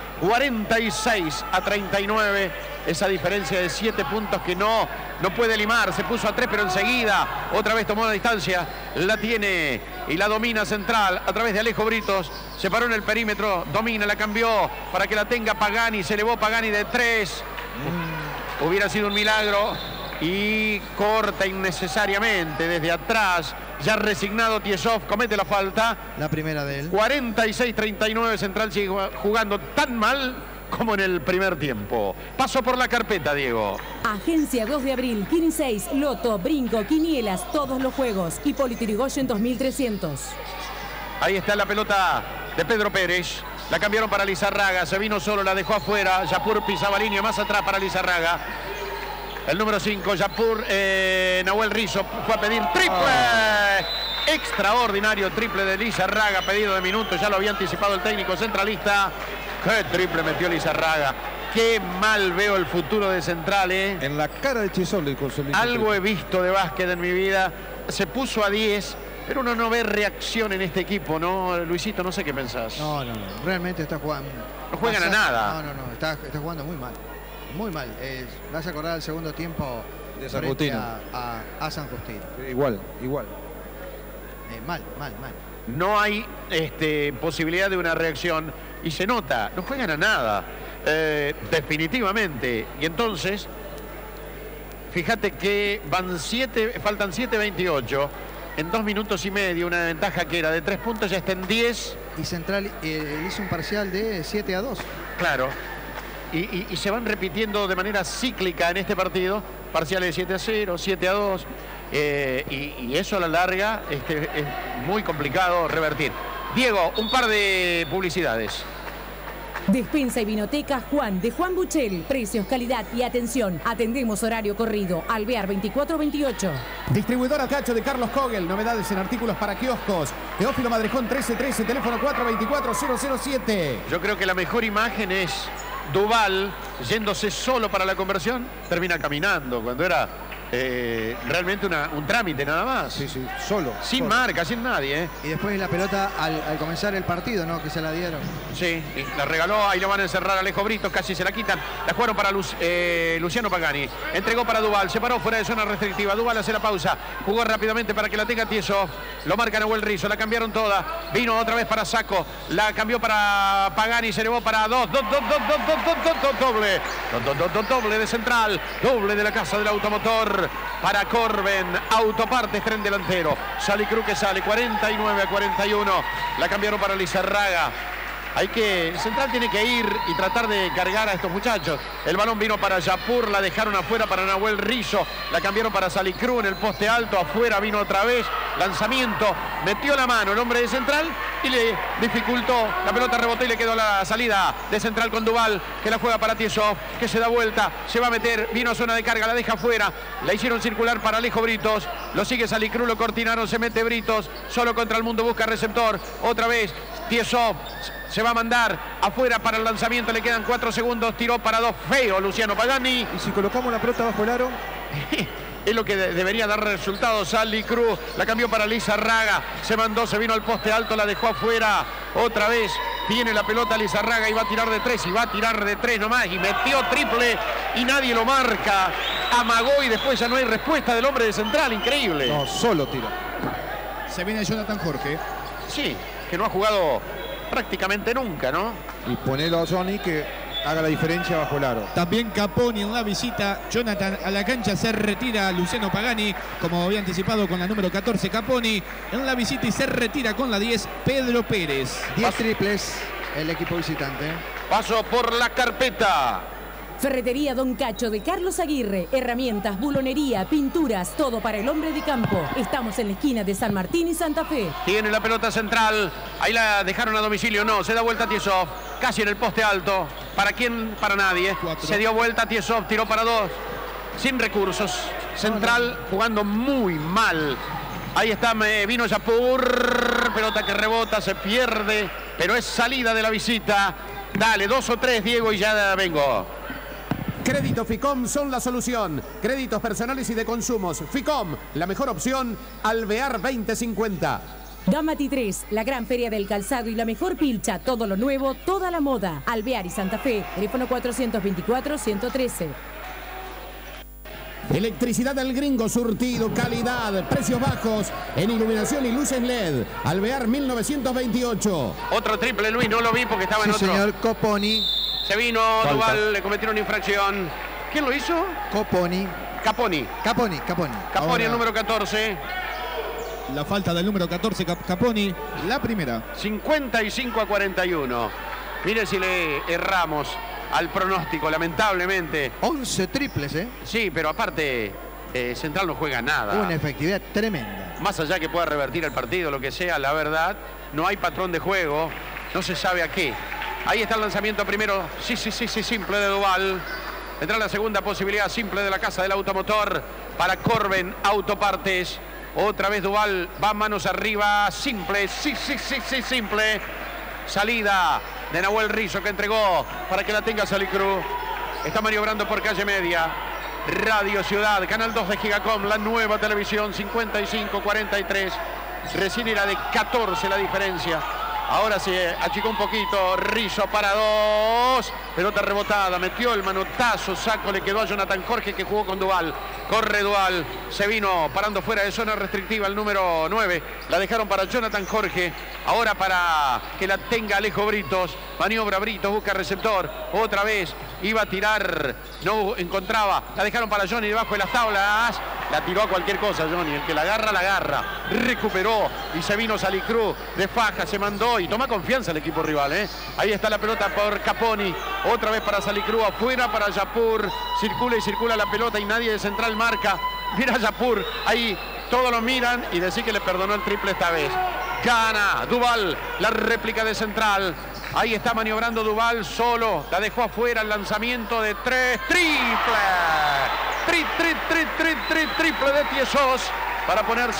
46-39. Esa diferencia de 7 puntos que no puede limar. Se puso a 3, pero enseguida otra vez tomó la distancia. La tiene y la domina Central a través de Alejo Britos. Se paró en el perímetro, domina, la cambió para que la tenga Pagani. Se elevó Pagani de 3. Hubiera sido un milagro. Y corta innecesariamente desde atrás. Ya resignado Tiesov, comete la falta. La primera de él. 46-39, Central sigue jugando tan mal como en el primer tiempo. Paso por la carpeta, Diego. Agencia 2 de abril, Kini 6, Loto, Brinco, Quinielas, todos los juegos. Hipólito Yrigoyen 2300. Ahí está la pelota de Pedro Pérez. La cambiaron para Lizárraga, se vino solo, la dejó afuera. Yapur pisaba línea más atrás para Lizárraga. El número 5, Yapur, Nahuel Rizzo fue a pedir triple. Extraordinario triple de Lizárraga, pedido de minutos, ya lo había anticipado el técnico centralista. Qué triple metió Lizárraga. Qué mal veo el futuro de Central, ¿eh? En la cara de Chisol le consolidó. Algo he visto de básquet en mi vida. Se puso a 10, pero uno no ve reacción en este equipo, ¿no? Luisito, no sé qué pensás. No. Realmente está jugando. No juegan a nada. No. Está jugando muy mal. Muy mal. Vas a acordar el segundo tiempo de San Justino. A San Justino. Igual. Mal. No hay posibilidad de una reacción y se nota, no juegan a nada, definitivamente. Y entonces, fíjate que faltan 7:28, en 2 minutos y medio, una ventaja que era de 3 puntos, ya está en 10. Y Central hizo un parcial de 7-2. Claro. Y se van repitiendo de manera cíclica en este partido, parciales de 7-0, 7-2, y eso a la larga es muy complicado revertir. Diego, un par de publicidades. Despensa y Vinoteca Juan, de Juan Buchel. Precios, calidad y atención. Atendemos horario corrido. Alvear 2428. Distribuidora Cacho de Carlos Kogel. Novedades en artículos para kioscos. Teófilo Madrejón 1313, teléfono 424-007. Yo creo que la mejor imagen es Duval yéndose solo para la conversión. Termina caminando cuando era realmente un trámite nada más. Sí, solo. Sin marca, sin nadie. Y después la pelota al comenzar el partido, ¿no? Que se la dieron. Sí, la regaló, ahí lo van a encerrar a Alejo Britos, casi se la quitan. La jugaron para Luciano Pagani. Entregó para Duval, se paró fuera de zona restrictiva. Duval hace la pausa, jugó rápidamente para que la tenga Tiesov. Lo marca Nahuel Rizzo, la cambiaron toda. Vino otra vez para Saco, la cambió para Pagani, se elevó para doble de Central, doble de la casa del automotor. Para Corben, Autopartes, tren delantero. Salicru que sale, 49-41. La cambiaron para Lizárraga. Central tiene que ir y tratar de cargar a estos muchachos. El balón vino para Yapur, la dejaron afuera para Nahuel Rizzo. La cambiaron para Salicru en el poste alto, afuera vino otra vez. Lanzamiento, metió la mano el hombre de Central y le dificultó. La pelota rebotó y le quedó la salida de Central con Duval, que la juega para Tiesov, que se da vuelta, se va a meter, vino a zona de carga, la deja afuera. La hicieron circular para Alejo Britos, lo sigue Salicru, lo cortinaron, se mete Britos, solo contra el mundo, busca receptor. Otra vez Tiesov se va a mandar afuera para el lanzamiento, le quedan 4 segundos, tiró para 2, feo Luciano Pagani. Y si colocamos la pelota bajo el aro... Es lo que debería dar resultados. Salicru la cambió para Lizárraga, se mandó, se vino al poste alto, la dejó afuera. Otra vez tiene la pelota Lizárraga y va a tirar de 3, y va a tirar de 3 nomás, y metió triple y nadie lo marca. Amagó y después ya no hay respuesta del hombre de Central, increíble. No, solo tira. Se viene Jonathan Jorge. Sí, que no ha jugado prácticamente nunca, ¿no? Y ponelo a Johnny que haga la diferencia bajo el aro. También Caponi en la visita. Jonathan a la cancha, se retira Luciano Pagani, como había anticipado con la número 14 Caponi en la visita, y se retira con la 10 Pedro Pérez. 10 triples el equipo visitante. Paso por la carpeta. Ferretería Don Cacho de Carlos Aguirre. Herramientas, bulonería, pinturas, todo para el hombre de campo. Estamos en la esquina de San Martín y Santa Fe. Tiene la pelota Central. Ahí la dejaron a domicilio. No, se da vuelta Tiesov. Casi en el poste alto. ¿Para quién? Para nadie. 4. Se dio vuelta Tiesov, tiró para 2. Sin recursos. Central jugando muy mal. Ahí está, vino Yapur. Pelota que rebota, se pierde. Pero es salida de la visita. Dale, 2 o 3, Diego, y ya vengo. Crédito Ficom son la solución. Créditos personales y de consumos. Ficom, la mejor opción. Alvear 2050. Gamati 3, la gran feria del calzado y la mejor pilcha. Todo lo nuevo, toda la moda. Alvear y Santa Fe. Teléfono 424-113. Electricidad del Gringo, surtido, calidad, precios bajos en iluminación y luces LED. Alvear 1928. Otro triple, Luis, no lo vi porque estaba en otro. Señor, Coponi. Se vino Duval, le cometieron infracción. ¿Quién lo hizo? Coponi. Caponi. Caponi. Caponi, el número 14. La falta del número 14, Caponi, la primera. 55-41. Mire si le erramos al pronóstico, lamentablemente. 11 triples, ¿eh? Sí, pero aparte, Central no juega nada. Una efectividad tremenda. Más allá que pueda revertir el partido, lo que sea, la verdad, no hay patrón de juego. No se sabe a qué. Ahí está el lanzamiento primero. Sí, simple de Duval. Entra la segunda posibilidad simple de la casa del automotor para Corben Autopartes. Otra vez Duval va manos arriba. Simple, sí, simple. Salida de Nahuel Rizzo que entregó para que la tenga Salicruz. Está maniobrando por calle media. Radio Ciudad, Canal 2 de Gigacom, la nueva televisión, 55-43. Recién era de 14 la diferencia. Ahora se achicó un poquito, Rizzo para 2. Pelota rebotada, metió el manotazo, saco, le quedó a Jonathan Jorge que jugó con Duval. Corre Duval, se vino parando fuera de zona restrictiva el número 9. La dejaron para Jonathan Jorge. Ahora para que la tenga Alejo Britos. Maniobra Britos, busca receptor. Otra vez iba a tirar, no encontraba. La dejaron para Johnny debajo de las tablas. La tiró a cualquier cosa Johnny. El que la agarra, la agarra. Recuperó y se vino Salicruz de faja, se mandó y toma confianza el equipo rival, ¿eh? Ahí está la pelota por Caponi. Otra vez para Salicruz, afuera para Yapur. Circula y circula la pelota y nadie de Central marca. Mira Yapur, ahí todos lo miran y decir que le perdonó el triple esta vez. Gana Duval, la réplica de Central. Ahí está maniobrando Duval solo. La dejó afuera el lanzamiento de 3. ¡Triple! Triple de Tiesos para poner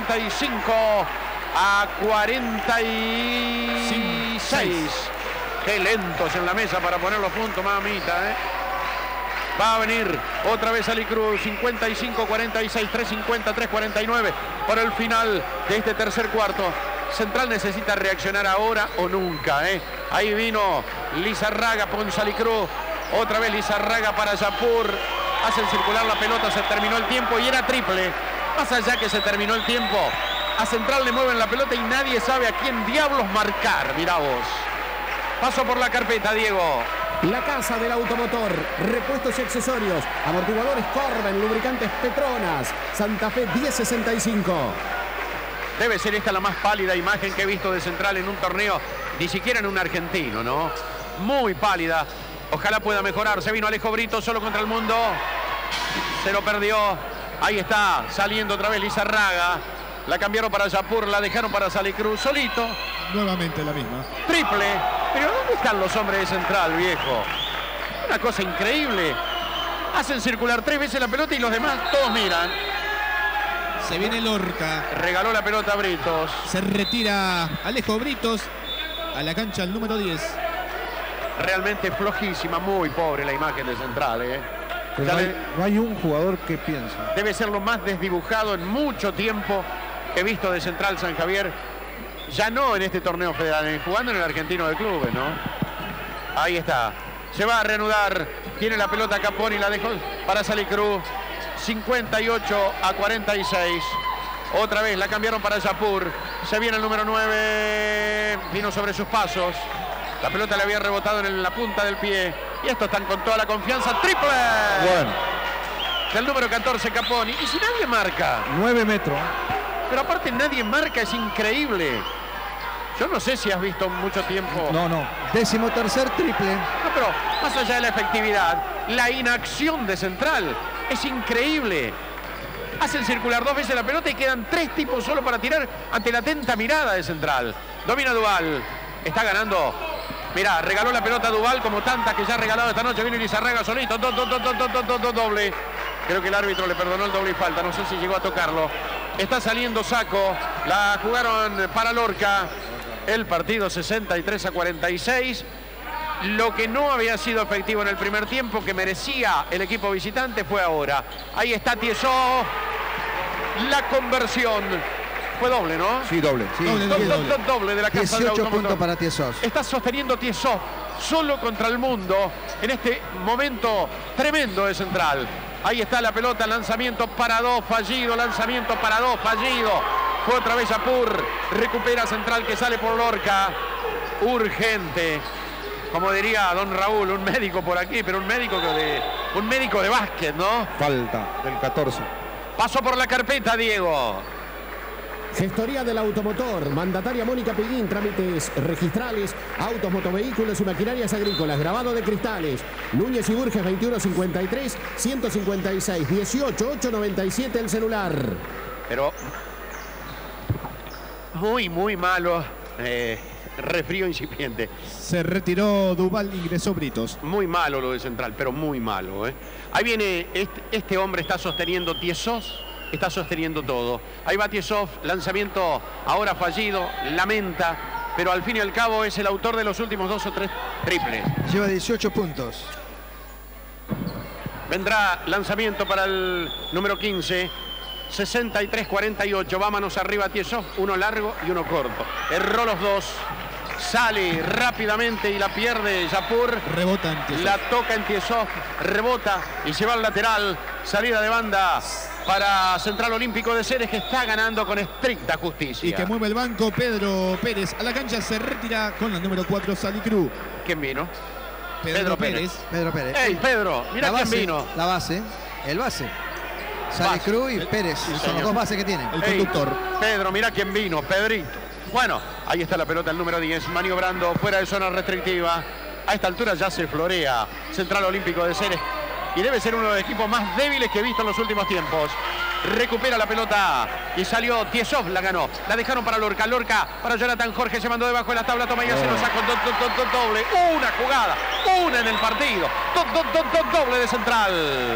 55-46. Qué lentos en la mesa para poner los puntos, mamita, ¿eh? Va a venir otra vez Salicruz, 55-46, 3-50, 3-49 por el final de este tercer cuarto. Central necesita reaccionar ahora o nunca, ¿eh? Ahí vino Lizarraga con Salicruz. Otra vez Lizarraga para Yapur. Hacen circular la pelota, se terminó el tiempo y era triple. Más allá que se terminó el tiempo, a Central le mueven la pelota y nadie sabe a quién diablos marcar. Mirá vos. Paso por la carpeta, Diego. La casa del automotor, repuestos y accesorios, amortiguadores Corben, lubricantes Petronas, Santa Fe 1065. Debe ser esta la más pálida imagen que he visto de Central en un torneo, ni siquiera en un argentino, ¿no? Muy pálida. Ojalá pueda mejorar. Se vino Alejo Brito solo contra el mundo. Se lo perdió. Ahí está, saliendo otra vez Lizarraga. La cambiaron para Yapur, la dejaron para Salicruz solito. Nuevamente la misma. Triple. Pero ¿dónde están los hombres de Central, viejo? Una cosa increíble. Hacen circular 3 veces la pelota y los demás todos miran. Se viene Lorca. Regaló la pelota a Britos. Se retira Alejo Britos a la cancha el número 10. Realmente flojísima, muy pobre la imagen de Central, ¿eh? Pero no hay un jugador que piensa. Debe ser lo más desdibujado en mucho tiempo que he visto de Central San Javier. Ya no en este torneo federal, jugando en el Argentino de Clubes, ¿no? Ahí está. Se va a reanudar. Tiene la pelota Caponi, la dejó para Salicruz. 58-46. Otra vez la cambiaron para Yapur. Se viene el número 9. Vino sobre sus pasos. La pelota le había rebotado en la punta del pie. Y estos están con toda la confianza. ¡Triple! Bueno. Del número 14, Caponi. ¿Y si nadie marca? 9 metros. Pero aparte nadie marca, es increíble. Yo no sé si has visto mucho tiempo. No. 13º triple. No, pero más allá de la efectividad, la inacción de Central es increíble. Hacen circular 2 veces la pelota y quedan 3 tipos solo para tirar ante la atenta mirada de Central. Domina Duval. Está ganando. Mirá, regaló la pelota a Duval como tantas que ya ha regalado esta noche. Viene Lizarraga solito. Doble. Creo que el árbitro le perdonó el doble y falta. No sé si llegó a tocarlo. Está saliendo Sacco. La jugaron para Lorca. El partido 63-46. Lo que no había sido efectivo en el primer tiempo, que merecía el equipo visitante, fue ahora. Ahí está Tiesó. La conversión. Fue doble, ¿no? Sí, doble. Sí. Doble de la casa del 18 puntos para Tiesó. Está sosteniendo Tiesó solo contra el mundo en este momento tremendo de Central. Ahí está la pelota, lanzamiento para dos, fallido, lanzamiento para dos, fallido. Fue otra vez Yapur, recupera Central que sale por Lorca. Urgente. Como diría don Raúl, un médico por aquí, pero un médico de básquet, ¿no? Falta del 14. Pasó por la carpeta, Diego. Gestoría del automotor, mandataria Mónica Piguín, trámites registrales, autos, motovehículos y maquinarias agrícolas, grabado de cristales. Núñez y Burges 2153 156 18 897 el celular. Pero muy malo, resfrío incipiente. Se retiró Duval, ingresó Britos. Muy malo lo de Central, pero muy malo. Ahí viene este hombre, está sosteniendo Tiesó. Está sosteniendo todo. Ahí va Tiesó, lanzamiento ahora fallido, lamenta, pero al fin y al cabo es el autor de los últimos 2 o 3 triples. Lleva 18 puntos. Vendrá lanzamiento para el número 15, 63-48. Vámonos arriba Tiesó, uno largo y uno corto. Erró los dos. Sale rápidamente y la pierde Yapur. Rebota en Tiesó. La toca en Tiesó, rebota y se va al lateral. Salida de banda para Central Olímpico de Ceres, que está ganando con estricta justicia. Y que mueve el banco Pedro Pérez. A la cancha se retira con la número 4 Salicru. ¿Quién vino? Pedro Pérez. Pedro Pérez. ¡Ey, Pedro! Mira quién vino. La base. El base. Salicru y Pérez. Son los dos bases que tienen. El conductor. Pedro, mira quién vino. Pedrito. Bueno, ahí está la pelota, el número 10, maniobrando fuera de zona restrictiva. A esta altura ya se florea Central Olímpico de Ceres y debe ser uno de los equipos más débiles que he visto en los últimos tiempos. Recupera la pelota y salió Tiesó, la ganó. La dejaron para Lorca. Lorca para Jonathan Jorge, se mandó debajo de la tabla, toma y se lo sacó. Doble. Una jugada, una en el partido. Doble de Central.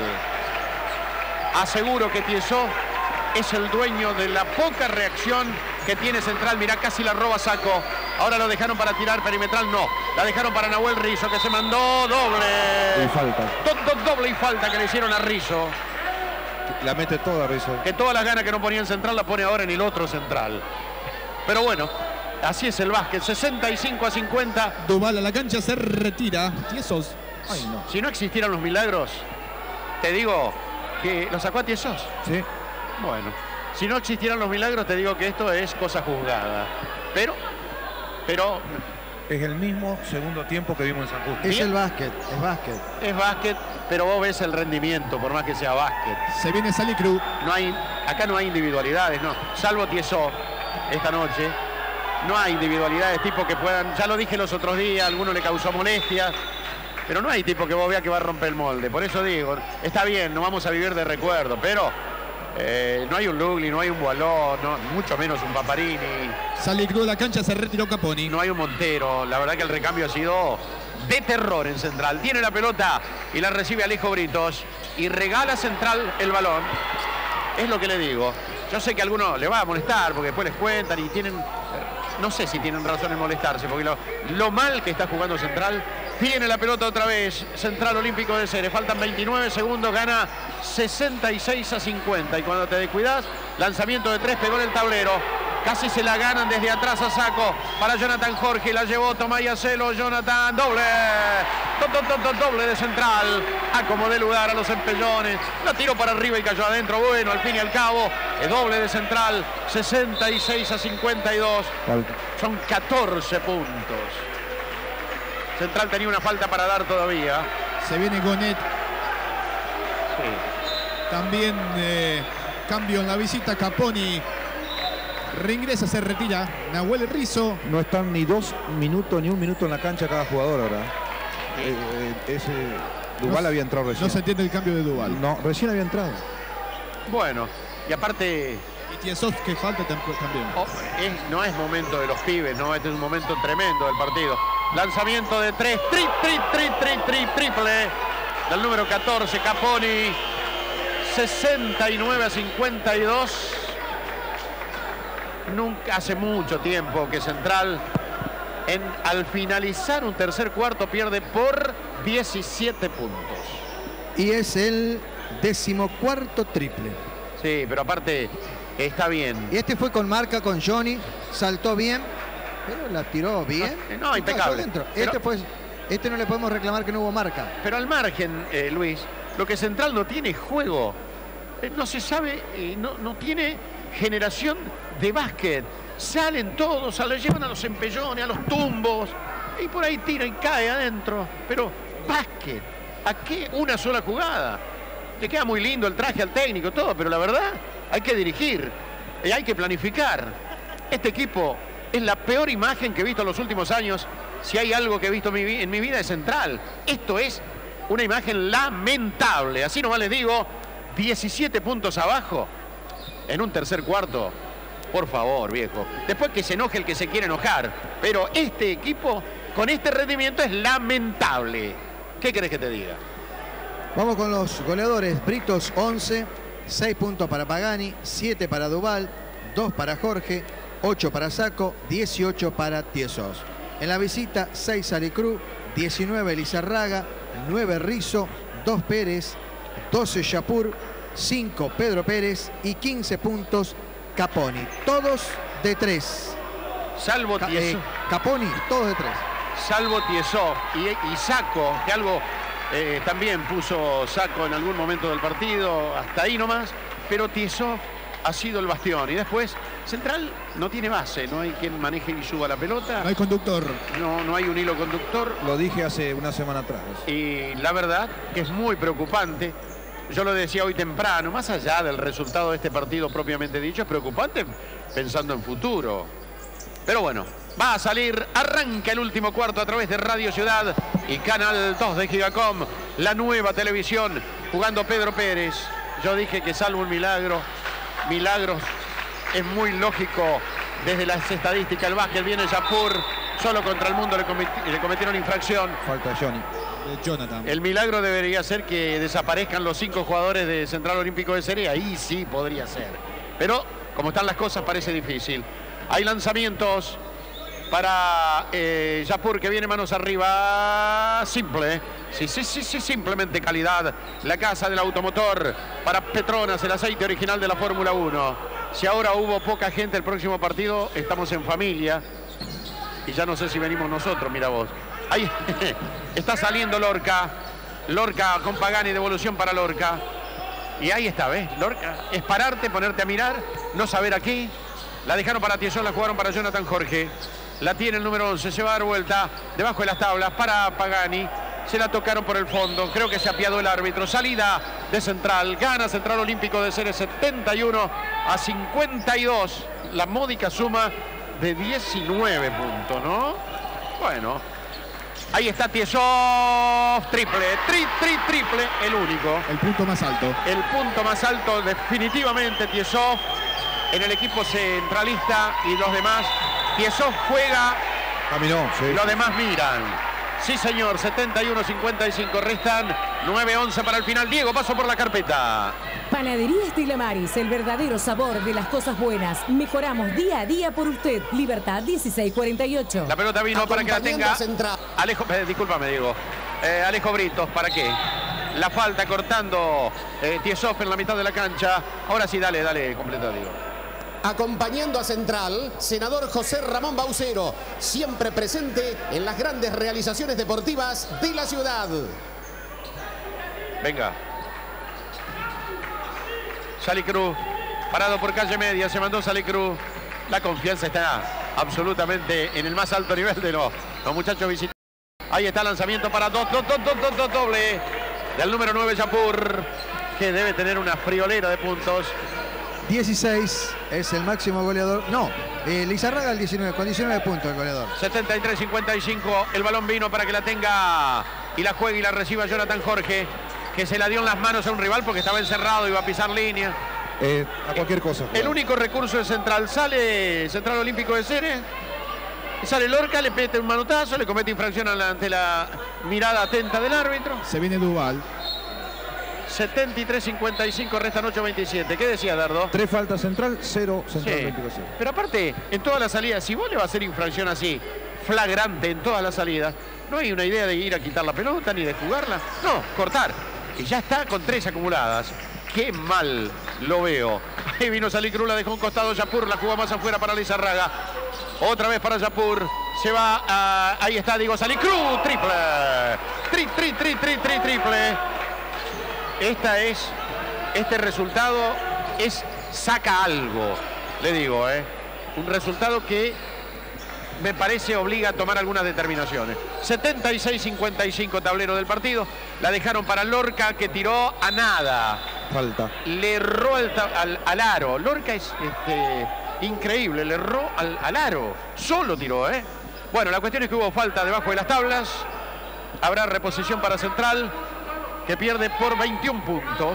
Aseguro que Tiesó es el dueño de la poca reacción que tiene Central. Mirá, casi la roba Sacco. Ahora lo dejaron para tirar perimetral, no. La dejaron para Nahuel Rizzo, que se mandó doble. Y falta. Doble y falta que le hicieron a Rizzo. La mete toda Rizzo. Que todas las ganas que no ponía en Central la pone ahora en el otro Central. Pero bueno, así es el básquet. 65-50. Duval a la cancha, se retira. Tiesó. Ay, no. Si no existieran los milagros, te digo que lo sacó a Tiesó. Sí. Bueno, si no existieran los milagros, te digo que esto es cosa juzgada. Pero es el mismo segundo tiempo que vimos en San Justo. Es el básquet, es básquet. Es básquet, pero vos ves el rendimiento, por más que sea básquet. Se viene Salicru. Acá no hay individualidades, no. Salvo Tiesó esta noche. No hay individualidades, tipo que puedan, ya lo dije los otros días, a alguno le causó molestias. Pero no hay tipo que vos veas que va a romper el molde. Por eso digo, está bien, no vamos a vivir de recuerdo, pero no hay un Lugli, no hay un Boaló, no, mucho menos un Paparini. Salicru a la cancha, se retiró Caponi. No hay un Montero. La verdad que el recambio ha sido de terror en Central. Tiene la pelota y la recibe Alejo Britos y regala Central el balón. Es lo que le digo. Yo sé que a algunos le va a molestar porque después les cuentan y tienen... No sé si tienen razón en molestarse porque lo mal que está jugando Central. Tiene la pelota otra vez Central Olímpico de Ceres. Faltan 29 segundos, gana 66-50. Y cuando te descuidas, lanzamiento de 3, pegó en el tablero. Casi se la ganan desde atrás a Sacco. Para Jonathan Jorge, la llevó Tomás Celo. Jonathan, doble. Doble de Central. Acomodé lugar a los empellones. La tiró para arriba y cayó adentro. Bueno, al fin y al cabo, es doble de Central. 66-52. Son 14 puntos. Central tenía una falta para dar todavía. Se viene Gonet. Sí. También cambio en la visita. Caponi reingresa, se retira. Nahuel Rizzo. No están ni 2 minutos ni 1 minuto en la cancha cada jugador ahora. Duval había entrado recién. No se entiende el cambio de Duval. No, recién había entrado. Bueno, y aparte... Y Tiesó, que falta también. No es momento de los pibes, no, este es un momento tremendo del partido. Lanzamiento de 3, triple del número 14, Caponi. 69-52. Nunca hace mucho tiempo que Central, al finalizar un tercer cuarto, pierde por 17 puntos. Y es el 14º triple. Sí, pero aparte está bien. Y este fue con marca con Johnny, saltó bien, pero la tiró bien. No, impecable. Pero, este no le podemos reclamar que no hubo marca. Pero al margen, Luis, lo que Central no tiene es juego. No se sabe, no tiene generación de básquet. Salen todos, se los llevan a los empellones, a los tumbos, y por ahí tira y cae adentro. Pero básquet, ¿a qué una sola jugada? Le queda muy lindo el traje al técnico, todo, pero la verdad hay que dirigir, hay que planificar. Este equipo es la peor imagen que he visto en los últimos años. Si hay algo que he visto en mi vida es Central. Esto es una imagen lamentable. Así nomás les digo, 17 puntos abajo en un tercer cuarto. Por favor, viejo. Después que se enoje el que se quiere enojar. Pero este equipo, con este rendimiento, es lamentable. ¿Qué querés que te diga? Vamos con los goleadores. Britos 11, 6 puntos para Pagani, 7 para Duval, 2 para Jorge, 8 para Saco, 18 para Tiesos. En la visita, 6 Alicruz, 19 Lizarraga, 9 Rizzo, 2 Pérez, 12 Yapur, 5 Pedro Pérez y 15 puntos Caponi. Todos de 3. Salvo Tiesó. Caponi, todos de 3. Salvo Tiesó y Saco, que algo también puso Saco en algún momento del partido, hasta ahí nomás, pero Tiesó ha sido el bastión. Y después, Central no tiene base, no hay quien maneje y suba la pelota. No hay conductor. No hay un hilo conductor. Lo dije hace una semana atrás. Y la verdad que es muy preocupante. Yo lo decía hoy temprano, más allá del resultado de este partido propiamente dicho, es preocupante pensando en futuro. Pero bueno, va a salir, arranca el último cuarto a través de Radio Ciudad y Canal 2 de Gigacom, la nueva televisión, jugando Pedro Pérez. Yo dije que salvo un milagros es muy lógico desde las estadísticas. El básquet viene Yapur, solo contra el mundo le cometieron infracción. Falta Johnny. Jonathan. El milagro debería ser que desaparezcan los 5 jugadores de Central Olímpico de Serie. Ahí sí podría ser. Pero como están las cosas parece difícil. Hay lanzamientos para Yapur, que viene manos arriba. Simple. Sí, simplemente calidad. La casa del automotor para Petronas, el aceite original de la Fórmula 1. Si ahora hubo poca gente el próximo partido, estamos en familia. Y ya no sé si venimos nosotros, mira vos. Ahí está saliendo Lorca. Lorca con Pagani, devolución para Lorca. Y ahí está, ¿ves? Lorca es pararte, ponerte a mirar, no saber aquí. La dejaron para Tiesó, la jugaron para Jonathan Jorge. La tiene el número 11, se va a dar vuelta debajo de las tablas para Pagani. Se la tocaron por el fondo, creo que se apiadó el árbitro. Salida de Central, gana Central Olímpico de Ceres 71-52. La módica suma de 19 puntos, ¿no? Bueno, ahí está Tiesó, triple, triple, el único. El punto más alto. El punto más alto definitivamente Tiesó en el equipo centralista y los demás. Tiesó juega, caminó, sí. Los demás miran. Sí, señor, 71-55, restan 9-11 para el final. Diego, paso por la carpeta. Panadería Estela Maris, el verdadero sabor de las cosas buenas. Mejoramos día a día por usted. Libertad 1648. La pelota vino para que la tenga Alejo, discúlpame, Diego. Alejo Britos, ¿para qué? La falta cortando Tiesó en la mitad de la cancha. Ahora sí, dale, completa, Diego. Acompañando a Central, senador José Ramón Baucero, siempre presente en las grandes realizaciones deportivas de la ciudad. Venga. Salicruz, parado por calle media, se mandó Salicruz. La confianza está absolutamente en el más alto nivel de los muchachos visitantes. Ahí está el lanzamiento para doble del número 9 Yapur, que debe tener una friolera de puntos. 16 es el máximo goleador. No, Lizarraga el 19, con 19 puntos el goleador. 73-55, el balón vino para que la tenga y la juegue y la reciba Jonathan Jorge, que se la dio en las manos a un rival porque estaba encerrado, iba a pisar línea. A cualquier cosa. El único recurso de Central, sale Central Olímpico de Ceres, sale Lorca, le mete un manotazo, le comete infracción ante la mirada atenta del árbitro. Se viene Duval. 73-55, restan 8-27. ¿Qué decía, Dardo? 3 faltas Central, 0 Central Sí. 24. Pero aparte, en todas las salidas, si vos le vas a hacer infracción así, flagrante en todas las salidas, no hay una idea de ir a quitar la pelota ni de jugarla. No, cortar. Y ya está con 3 acumuladas. Qué mal lo veo. Ahí vino Salicru, la dejó un costado Yapur, la jugó más afuera para Lizarraga. Otra vez para Yapur. Se va a... Ahí está, digo, Salicru. Triple. Triple. Este resultado saca algo, le digo, un resultado que me parece obliga a tomar algunas determinaciones. 76-55 tablero del partido. La dejaron para Lorca, que tiró a nada. Falta. Le erró al aro. Lorca es increíble, le erró al aro. Solo tiró, Bueno, la cuestión es que hubo falta debajo de las tablas. Habrá reposición para Central, que pierde por 21 puntos.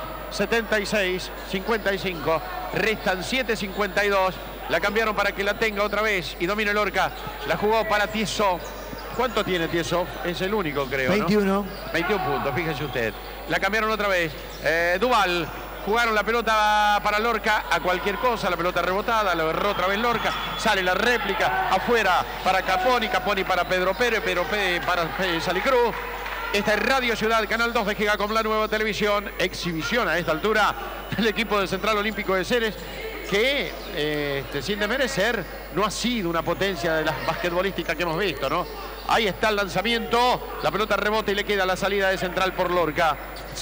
76-55. Restan 7-52. La cambiaron para que la tenga otra vez y domine Lorca. La jugó para Tiesov. ¿Cuánto tiene Tiesov? Es el único, creo, 21. ¿no? 21 puntos, fíjese usted. La cambiaron otra vez. Duval. Jugaron la pelota para Lorca a cualquier cosa. La pelota rebotada. Lo erró otra vez Lorca. Sale la réplica. Afuera para Caponi. Caponi para Pedro Pérez. Pedro Pérez para Salicru. Esta es Radio Ciudad, Canal 2 de Gigacom, la nueva televisión. Exhibición a esta altura del equipo del Central Olímpico de Ceres, que sin desmerecer no ha sido una potencia de las basquetbolísticas que hemos visto, ¿no? Ahí está el lanzamiento, la pelota rebota y le queda la salida de Central por Lorca.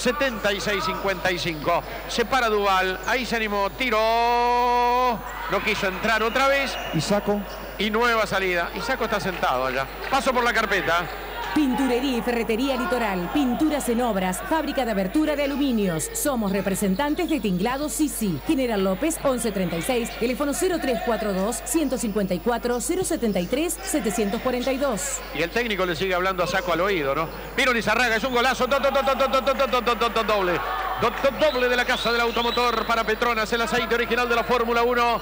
76-55, se para Duval, ahí se animó, tiró, no quiso entrar otra vez. Isaco. Y nueva salida, Isaco está sentado allá. Paso por la carpeta. Pinturería y Ferretería Litoral, pinturas en obras, fábrica de abertura de aluminios. Somos representantes de Tinglado Sisi. General López 1136, teléfono 0342-154-073-742. Y el técnico le sigue hablando a Saco al oído, ¿no? Vino Lizarraga, es un golazo, doble. Doble de la casa del automotor para Petronas, el aceite original de la Fórmula 1.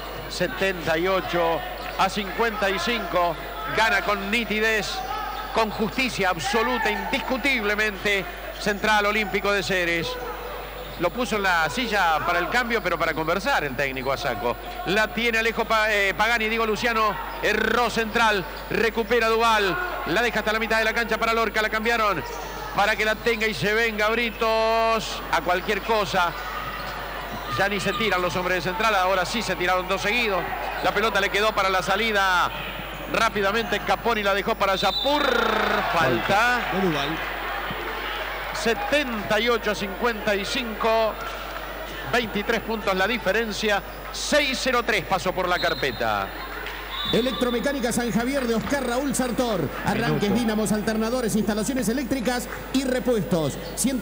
78-55, gana con nitidez, con justicia absoluta, indiscutiblemente, Central Olímpico de Ceres. Lo puso en la silla para el cambio, pero para conversar el técnico a Saco. La tiene Alejo Pagani, digo Luciano, erró Central, recupera Duval, la deja hasta la mitad de la cancha para Lorca, la cambiaron para que la tenga y se venga Britos a cualquier cosa. Ya ni se tiran los hombres de Central, ahora sí se tiraron 2 seguidos. La pelota le quedó para la salida. Rápidamente Caponi la dejó para Yapur. Falta. 78-55. 23 puntos la diferencia. 6-0-3 pasó por la carpeta. Electromecánica San Javier de Oscar Raúl Sartor. Arranques, dínamos, alternadores, instalaciones eléctricas y repuestos.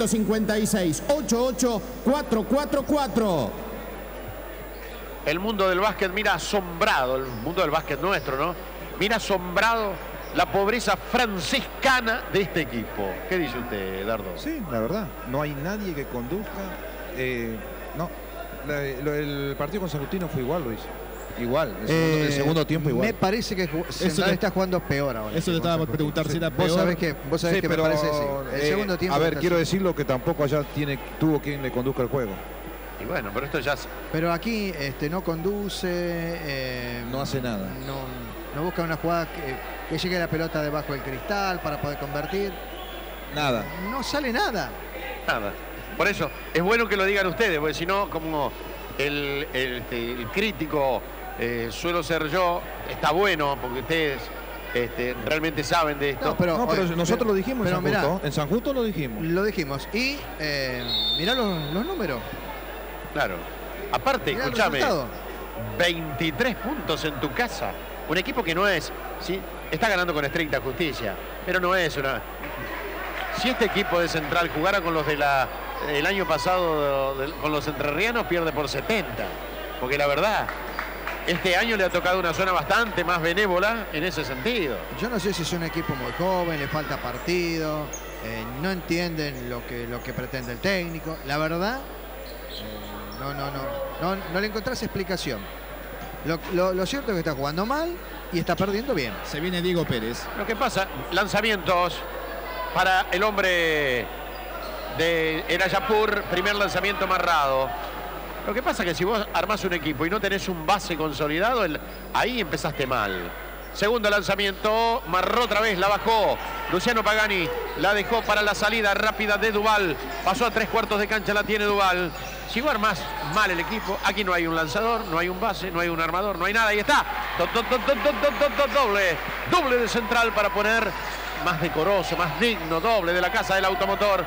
156-88-444. El mundo del básquet mira asombrado, el mundo del básquet nuestro, ¿no? Mira asombrado la pobreza franciscana de este equipo. ¿Qué dice usted, Dardo? Sí, la verdad. No hay nadie que conduzca. No. El partido con San Agustino fue igual, Luis. Igual. El segundo tiempo igual. Me parece que Central está jugando peor ahora. Eso le estaba por preguntar si era peor. Vos sabés que me parece sí. El segundo tiempo. A ver, quiero decirlo que tampoco allá tuvo quien le conduzca el juego. Y bueno, pero esto ya... Pero aquí no conduce. No hace nada. No busca una jugada que llegue la pelota debajo del cristal para poder convertir. Nada. No sale nada. Nada. Por eso, es bueno que lo digan ustedes, porque si no, como el crítico suelo ser yo, está bueno, porque ustedes realmente saben de esto. No, pero nosotros lo dijimos en San Justo. En San Justo lo dijimos. Lo dijimos. Y mirá los números. Claro. Aparte, escúchame, 23 puntos en tu casa. Un equipo que no es, ¿sí? Está ganando con estricta justicia, pero no es una... Si este equipo de Central jugara con los el año pasado, con los entrerrianos, pierde por 70. Porque la verdad, este año le ha tocado una zona bastante más benévola en ese sentido. Yo no sé si es un equipo muy joven, le falta partido, no entienden lo que pretende el técnico. La verdad, no le encontrás explicación. Lo cierto es que está jugando mal y está perdiendo bien. Se viene Diego Pérez. Lo que pasa, lanzamientos para el hombre de Erayapur, primer lanzamiento amarrado. Lo que pasa es que si vos armás un equipo y no tenés un base consolidado, ahí empezaste mal. Segundo lanzamiento, marró otra vez, la bajó. Luciano Pagani la dejó para la salida rápida de Duval. Pasó a 3/4 de cancha, la tiene Duval. Si vos armás mal el equipo, aquí no hay un lanzador, no hay un base, no hay un armador, no hay nada. Ahí está. Doble de central para poner más decoroso, más digno, doble de la Casa del Automotor.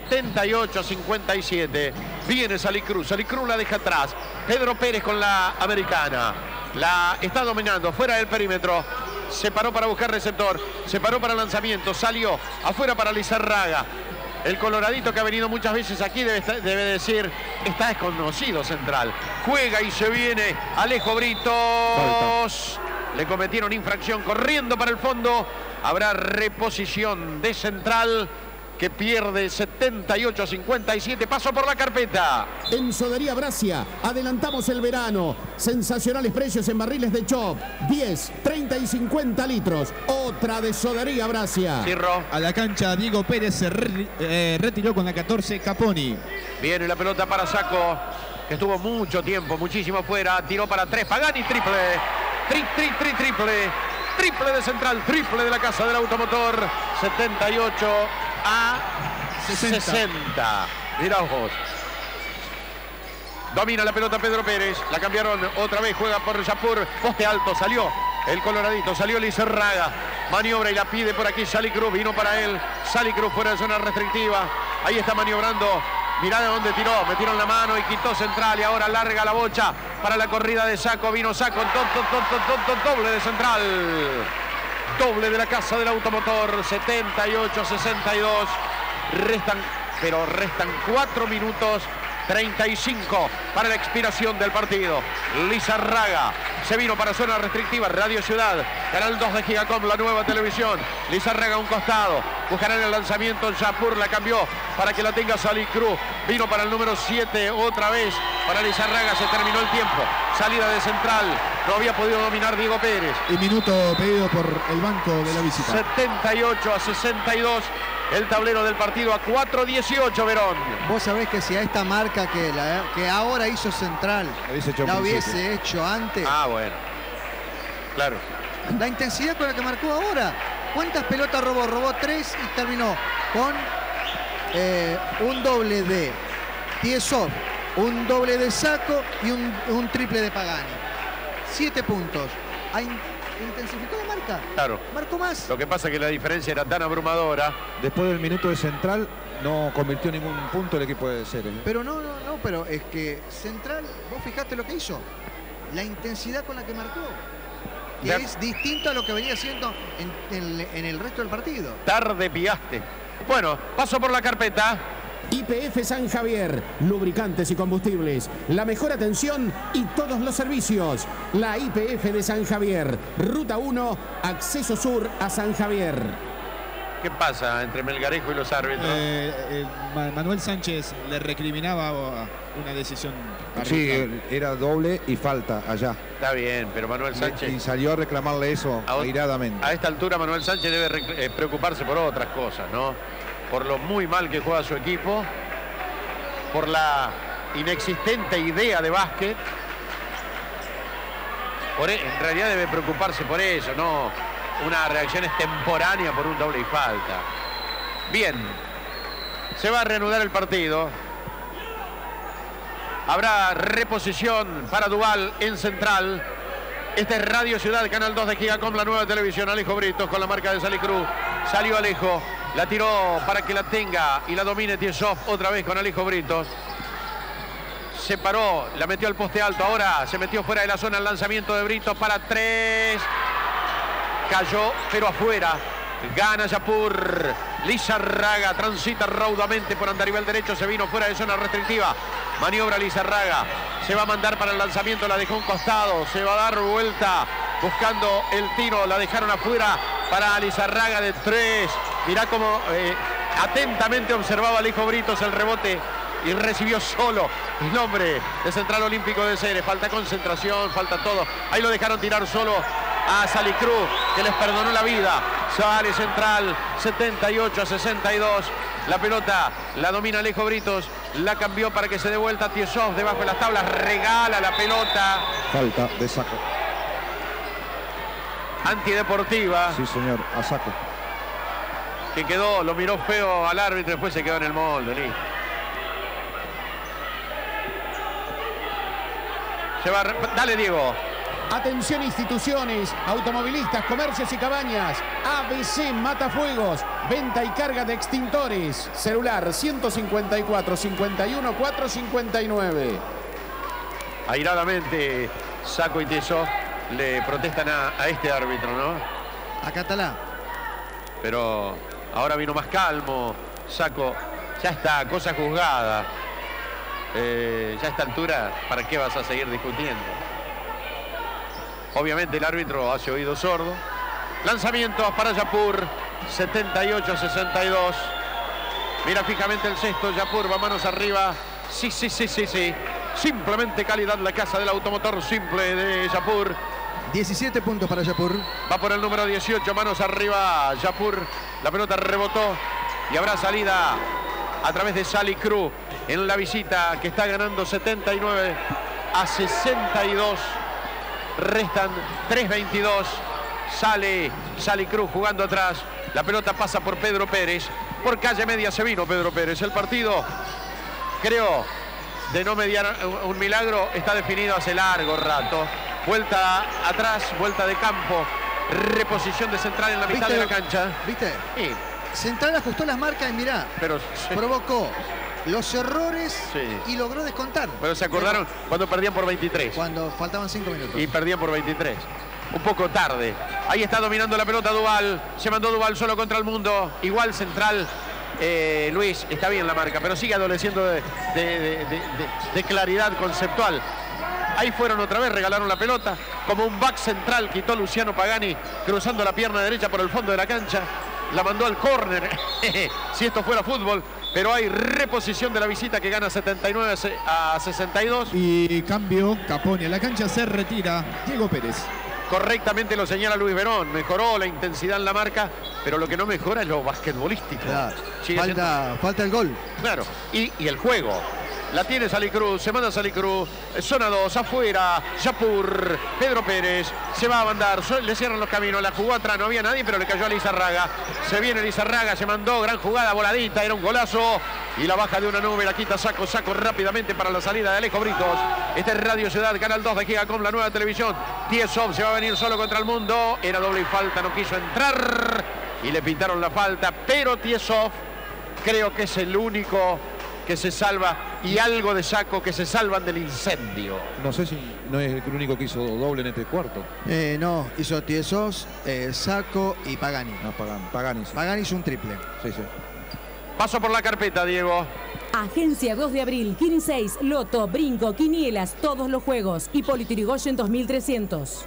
78-57. Viene Salicruz. Salicruz la deja atrás. Pedro Pérez con la americana. La está dominando fuera del perímetro. Se paró para buscar receptor. Se paró para lanzamiento. Salió afuera para Lizarraga. El coloradito que ha venido muchas veces aquí debe decir, está desconocido central. Juega y se viene Alejo Britos. Falta. Le cometieron infracción corriendo para el fondo. Habrá reposición de central que pierde 78-57. Paso por la carpeta. En Sodería Brasia, adelantamos el verano. Sensacionales precios en barriles de Chop. 10, 30 y 50 litros. Otra de Sodería Brasia. Cirro. A la cancha Diego Pérez se retiró con la 14 Caponi. Viene la pelota para Saco, que estuvo mucho tiempo, muchísimo fuera. Tiró para 3. Pagani, triple. Triple de central, triple de la Casa del Automotor. 78-60. Mirá vos. Domina la pelota Pedro Pérez. La cambiaron otra vez. Juega por Yapur. Poste alto. Salió el coloradito. Salió Lizarraga. Maniobra y la pide por aquí Salicruz. Vino para él. Salicruz fuera de zona restrictiva. Ahí está maniobrando. Mirá de dónde tiró. Metieron la mano y quitó central. Y ahora larga la bocha para la corrida de Saco. Vino Saco. Doble de central. Doble de la Casa del Automotor. 78-62. Restan 4 minutos 35 para la expiración del partido. Lizarraga se vino para zona restrictiva. Radio Ciudad, canal 2 de Gigacom, la nueva televisión. Lizarraga a un costado. Buscarán el lanzamiento. Yapur la cambió para que la tenga Salicruz. Vino para el número 7 otra vez para Lizarraga. Se terminó el tiempo. Salida de central. No había podido dominar Diego Pérez. Y minuto pedido por el banco de la visita. 78-62. El tablero del partido a 4-18, Verón. Vos sabés que si a esta marca que ahora hizo central la hubiese hecho antes. Ah, bueno. Claro. La intensidad con la que marcó ahora. ¿Cuántas pelotas robó? Robó 3 y terminó con un doble de Tiesov, un doble de Saco y un triple de Pagani. 7 puntos. ¿Intensificó la marca? Claro. Marcó más. Lo que pasa es que la diferencia era tan abrumadora. Después del minuto de central no convirtió ningún punto el equipo de Ceres. Pero no, pero es que Central, vos fijate lo que hizo. La intensidad con la que marcó. Que es distinto a lo que venía haciendo en el resto del partido. Tarde pillaste. Bueno, paso por la carpeta. YPF San Javier, lubricantes y combustibles, la mejor atención y todos los servicios. La YPF de San Javier, Ruta 1, acceso sur a San Javier. ¿Qué pasa entre Melgarejo y los árbitros? Manuel Sánchez le recriminaba una decisión arbitral. Sí, era doble y falta allá. Está bien, pero Manuel Sánchez... Y salió a reclamarle eso airadamente. A esta altura Manuel Sánchez debe preocuparse por otras cosas, ¿no? Por lo muy mal que juega su equipo, por la inexistente idea de básquet. En realidad debe preocuparse por eso, no una reacción extemporánea por un doble y falta. Bien, se va a reanudar el partido. Habrá reposición para Duval en central. Este es Radio Ciudad, canal 2 de Gigacom, la nueva televisión. Alejo Britos con la marca de Salicruz. Salió Alejo. La tiró para que la tenga y la domine Tiesov otra vez con Alejo Britos. Se paró, la metió al poste alto. Ahora se metió fuera de la zona el lanzamiento de Britos para 3. Cayó, pero afuera. Gana Yapur. Lizarraga transita raudamente por andarivel derecho. Se vino fuera de zona restrictiva. Maniobra Lizarraga. Se va a mandar para el lanzamiento. La dejó a un costado. Se va a dar vuelta buscando el tiro. La dejaron afuera para Lizarraga de 3. Mirá cómo atentamente observaba Alejo Britos el rebote y recibió solo el nombre de Central Olímpico de Ceres. Falta concentración, falta todo. Ahí lo dejaron tirar solo a Salicruz, que les perdonó la vida. Sale Central, 78-62. La pelota la domina Alejo Britos. La cambió para que se dé vuelta Tiesov debajo de las tablas. Regala la pelota. Falta de Saco. Antideportiva. Sí, señor, a Saco. Que quedó, lo miró feo al árbitro, después se quedó en el molde. Listo. Se va, dale Diego. Atención instituciones, automovilistas, comercios y cabañas. ABC Matafuegos, venta y carga de extintores. Celular 154 51 459. Airadamente Saco y Tiesov le protestan a este árbitro, ¿no? A Catalá. Pero ahora vino más calmo. Saco, ya está, cosa juzgada. Ya a esta altura, ¿para qué vas a seguir discutiendo? Obviamente el árbitro hace oído sordo. Lanzamiento para Yapur, 78-62. Mira fijamente el cesto, Yapur va manos arriba. Sí. Simplemente calidad la casa del automotor simple de Yapur. 17 puntos para Yapur. Va por el número 18, manos arriba Yapur. La pelota rebotó y habrá salida a través de Sally Cruz en la visita, que está ganando 79-62. Restan 3:22. Sale Sally Cruz jugando atrás. La pelota pasa por Pedro Pérez. Por calle media se vino Pedro Pérez. El partido, creo, de no mediar un milagro, está definido hace largo rato. Vuelta atrás, vuelta de campo. Reposición de Central en la mitad de la cancha. ¿Viste? Sí. Central ajustó las marcas y mirá, Pero provocó los errores Sí. y logró descontar. Pero se acordaron cuando perdían por 23. Cuando faltaban 5 minutos. Y perdían por 23. Un poco tarde. Ahí está dominando la pelota Duval. Se mandó Duval solo contra el mundo. Igual Central, Luis, está bien la marca, pero sigue adoleciendo de claridad conceptual. Ahí fueron otra vez, regalaron la pelota. Como un back central quitó Luciano Pagani, cruzando la pierna derecha por el fondo de la cancha. La mandó al córner, si esto fuera fútbol. Pero hay reposición de la visita, que gana 79-62. Y cambio, Caponi a la cancha, se retira Diego Pérez. Correctamente lo señala Luis Verón. Mejoró la intensidad en la marca, pero lo que no mejora es lo basquetbolístico. Claro. Sigue Falta el gol. Claro, y el juego. La tiene Sally Cruz, se manda Sally Cruz, zona 2, afuera, Yapur, Pedro Pérez, se va a mandar, le cierran los caminos, la jugó atrás, no había nadie, pero le cayó a Lizarraga. Se viene Lizarraga, se mandó, gran jugada, voladita, era un golazo, y la baja de una nube, la quita Saco rápidamente para la salida de Alejo Britos. Este es Radio Ciudad, Canal 2 de Gigacom, la nueva televisión. Tiesov se va a venir solo contra el mundo, era doble y falta, no quiso entrar, y le pintaron la falta, pero Tiesov creo que es el único que se salva, y algo de Saco, que se salvan del incendio. No sé si no es el único que hizo doble en este cuarto. No, hizo Tiesov, Saco y Pagani. No, Pagani. Sí. Pagani hizo un triple. Sí. Paso por la carpeta, Diego. Agencia 2 de abril, Kini 6, Loto, Brinco, Quinielas, todos los juegos. Hipólito Yrigoyen 2300.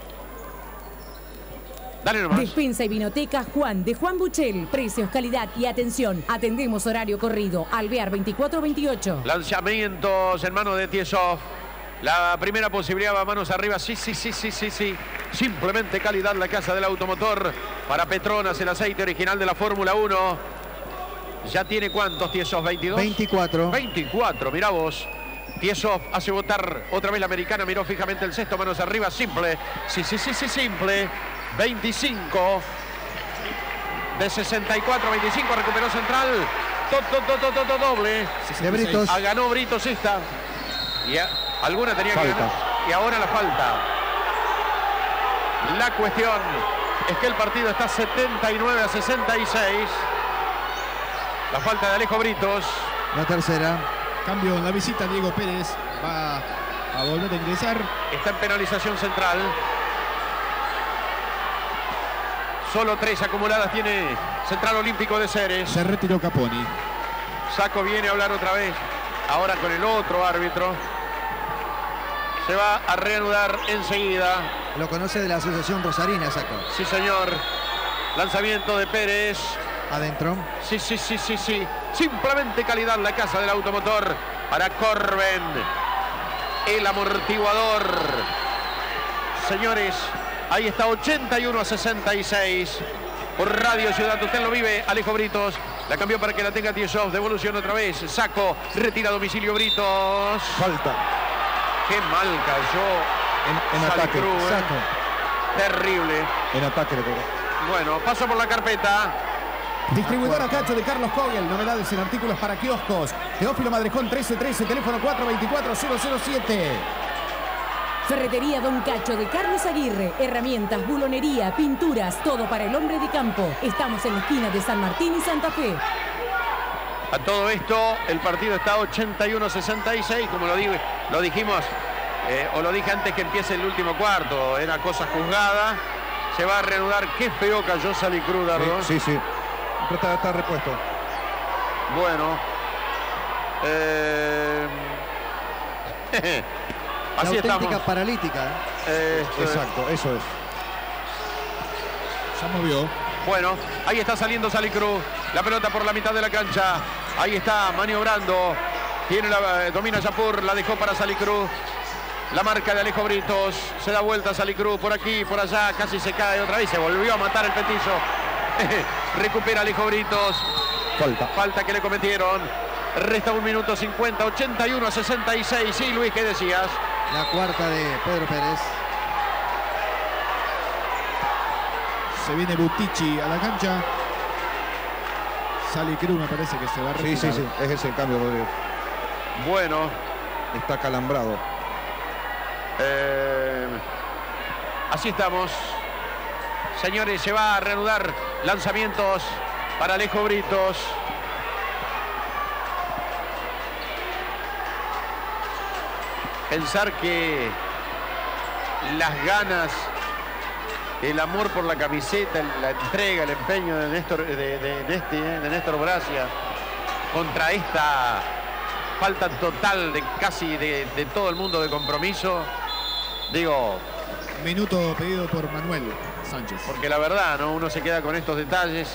Dale nomás. Despensa y Vinoteca Juan, de Juan Buchel. Precios, calidad y atención. Atendemos horario corrido. Alvear 2428. Lanzamientos en mano de Tiesov. La primera posibilidad va manos arriba. Sí. Simplemente calidad la casa del automotor. Para Petronas, el aceite original de la Fórmula 1. ¿Ya tiene cuántos Tiesov? ¿22? 24. 24, mirá vos. Tiesov hace votar otra vez la americana. Miró fijamente el cesto, manos arriba. Simple. Sí, simple. 25 de 64, 25 recuperó Central. Doble. De Britos. Ganó Britos esta. Y alguna tenía que ganar. Y ahora la falta. La cuestión es que el partido está 79-66. La falta de Alejo Britos. La tercera. Cambio en la visita, Diego Pérez va a volver a ingresar. Está en penalización Central. Solo 3 acumuladas tiene Central Olímpico de Ceres. Se retiró Caponi. Saco viene a hablar otra vez. Ahora con el otro árbitro. Se va a reanudar enseguida. Lo conoce de la Asociación Rosarina, Saco. Sí, señor. Lanzamiento de Pérez. Adentro. Sí. Simplemente calidad la casa del automotor para Corben. El amortiguador. Señores, ahí está 81-66 por Radio Ciudad. Usted lo vive, Alejo Britos. La cambió para que la tenga Tiesov. Devolución otra vez. Saco. Retira a domicilio Britos. Falta. Qué mal cayó. En ataque. Cruz, Saco. Terrible. En ataque le cobró. Bueno, paso por la carpeta. Distribuidora Cacho de Carlos Cogel. Novedades en artículos para kioscos. Teófilo Madrejón 1313, teléfono 424-007. Ferretería Don Cacho de Carlos Aguirre. Herramientas, bulonería, pinturas, todo para el hombre de campo. Estamos en la esquina de San Martín y Santa Fe. A todo esto, el partido está 81-66, como lo dijimos, o lo dije antes que empiece el último cuarto. Era cosa juzgada. Se va a reanudar. Qué feo cayó Salicruz, Dardo. Sí. Pero está repuesto. Bueno. Así la auténtica estamos. paralítica. Exacto, eso es. Ya movió. Bueno, ahí está saliendo Salicruz. La pelota por la mitad de la cancha. Ahí está maniobrando. Domina Yapur, la dejó para Salicruz. La marca de Alejo Britos. Se da vuelta Salicruz por aquí, por allá. Casi se cae otra vez. Se volvió a matar el petizo. Recupera Alejo Britos. Falta que le cometieron. Resta 1 minuto 50. 81-66. Sí, Luis, ¿qué decías? La cuarta de Pedro Pérez. Se viene Butici a la cancha. Salicruz me parece que se va a retirar. Sí. Es ese el cambio, Rodrigo. Bueno. Está calambrado. Así estamos. Señores, se va a reanudar lanzamientos para Alejo Britos. Pensar que las ganas, el amor por la camiseta, la entrega, el empeño de Néstor Bracia contra esta falta total de casi de todo el mundo de compromiso. Digo, Minuto pedido por Manuel Sánchez. porque la verdad, ¿no? Uno se queda con estos detalles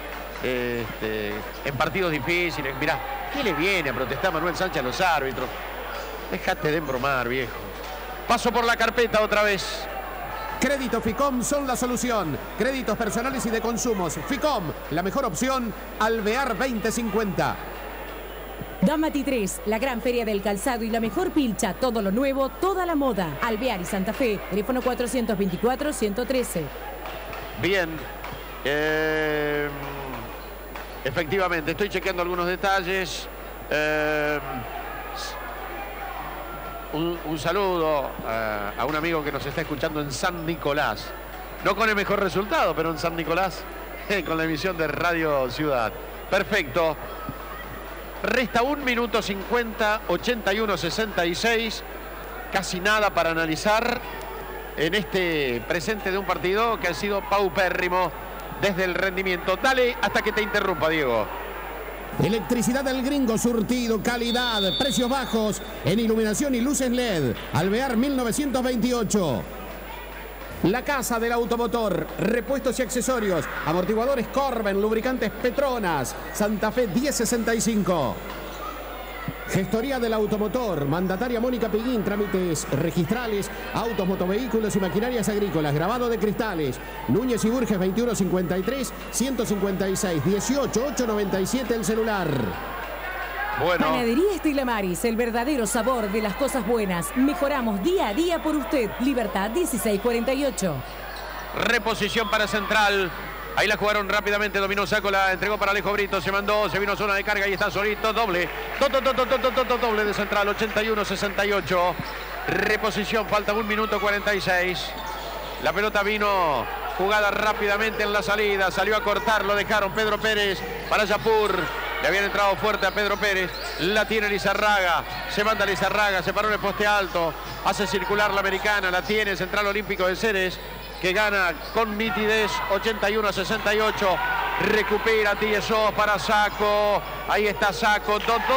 en partidos difíciles. Mirá, ¿qué le viene a protestar Manuel Sánchez a los árbitros? Déjate de embromar, viejo. Paso por la carpeta otra vez. Crédito Ficom son la solución. Créditos personales y de consumos. Ficom, la mejor opción. Alvear 2050. Damati 3, la gran feria del calzado y la mejor pilcha. Todo lo nuevo, toda la moda. Alvear y Santa Fe, teléfono 424-113. Bien. Efectivamente, estoy chequeando algunos detalles. Un saludo a un amigo que nos está escuchando en San Nicolás. No con el mejor resultado, pero en San Nicolás, con la emisión de Radio Ciudad. Perfecto. Resta 1 minuto 50, 81-66. Casi nada para analizar en este presente de un partido que ha sido paupérrimo desde el rendimiento. Dale hasta que te interrumpa, Diego. Electricidad del Gringo, surtido, calidad, precios bajos en iluminación y luces LED. Alvear 1928. La Casa del Automotor, repuestos y accesorios, amortiguadores Corben, lubricantes Petronas, Santa Fe 1065. Gestoría del Automotor, mandataria Mónica Piguín, trámites registrales, autos, motovehículos y maquinarias agrícolas, grabado de cristales. Núñez y Burges 2153, 156, 18, 897 el celular. Bueno. Panadería Estela Maris, el verdadero sabor de las cosas buenas. Mejoramos día a día por usted. Libertad 1648. Reposición para Central. Ahí la jugaron rápidamente, dominó Saco, la entregó para Alejo Brito, se mandó, se vino a zona de carga y está solito, doble. Doble de Central, 81-68. Reposición, falta 1 minuto 46. La pelota vino jugada rápidamente en la salida, salió a cortar, lo dejaron Pedro Pérez para Yapur. Le habían entrado fuerte a Pedro Pérez, la tiene Lizarraga, se manda Lizarraga, se paró en el poste alto, hace circular la americana, la tiene Central Olímpico de Ceres, que gana con nitidez 81-68. Recupera Tiesov para Saco. Ahí está Saco.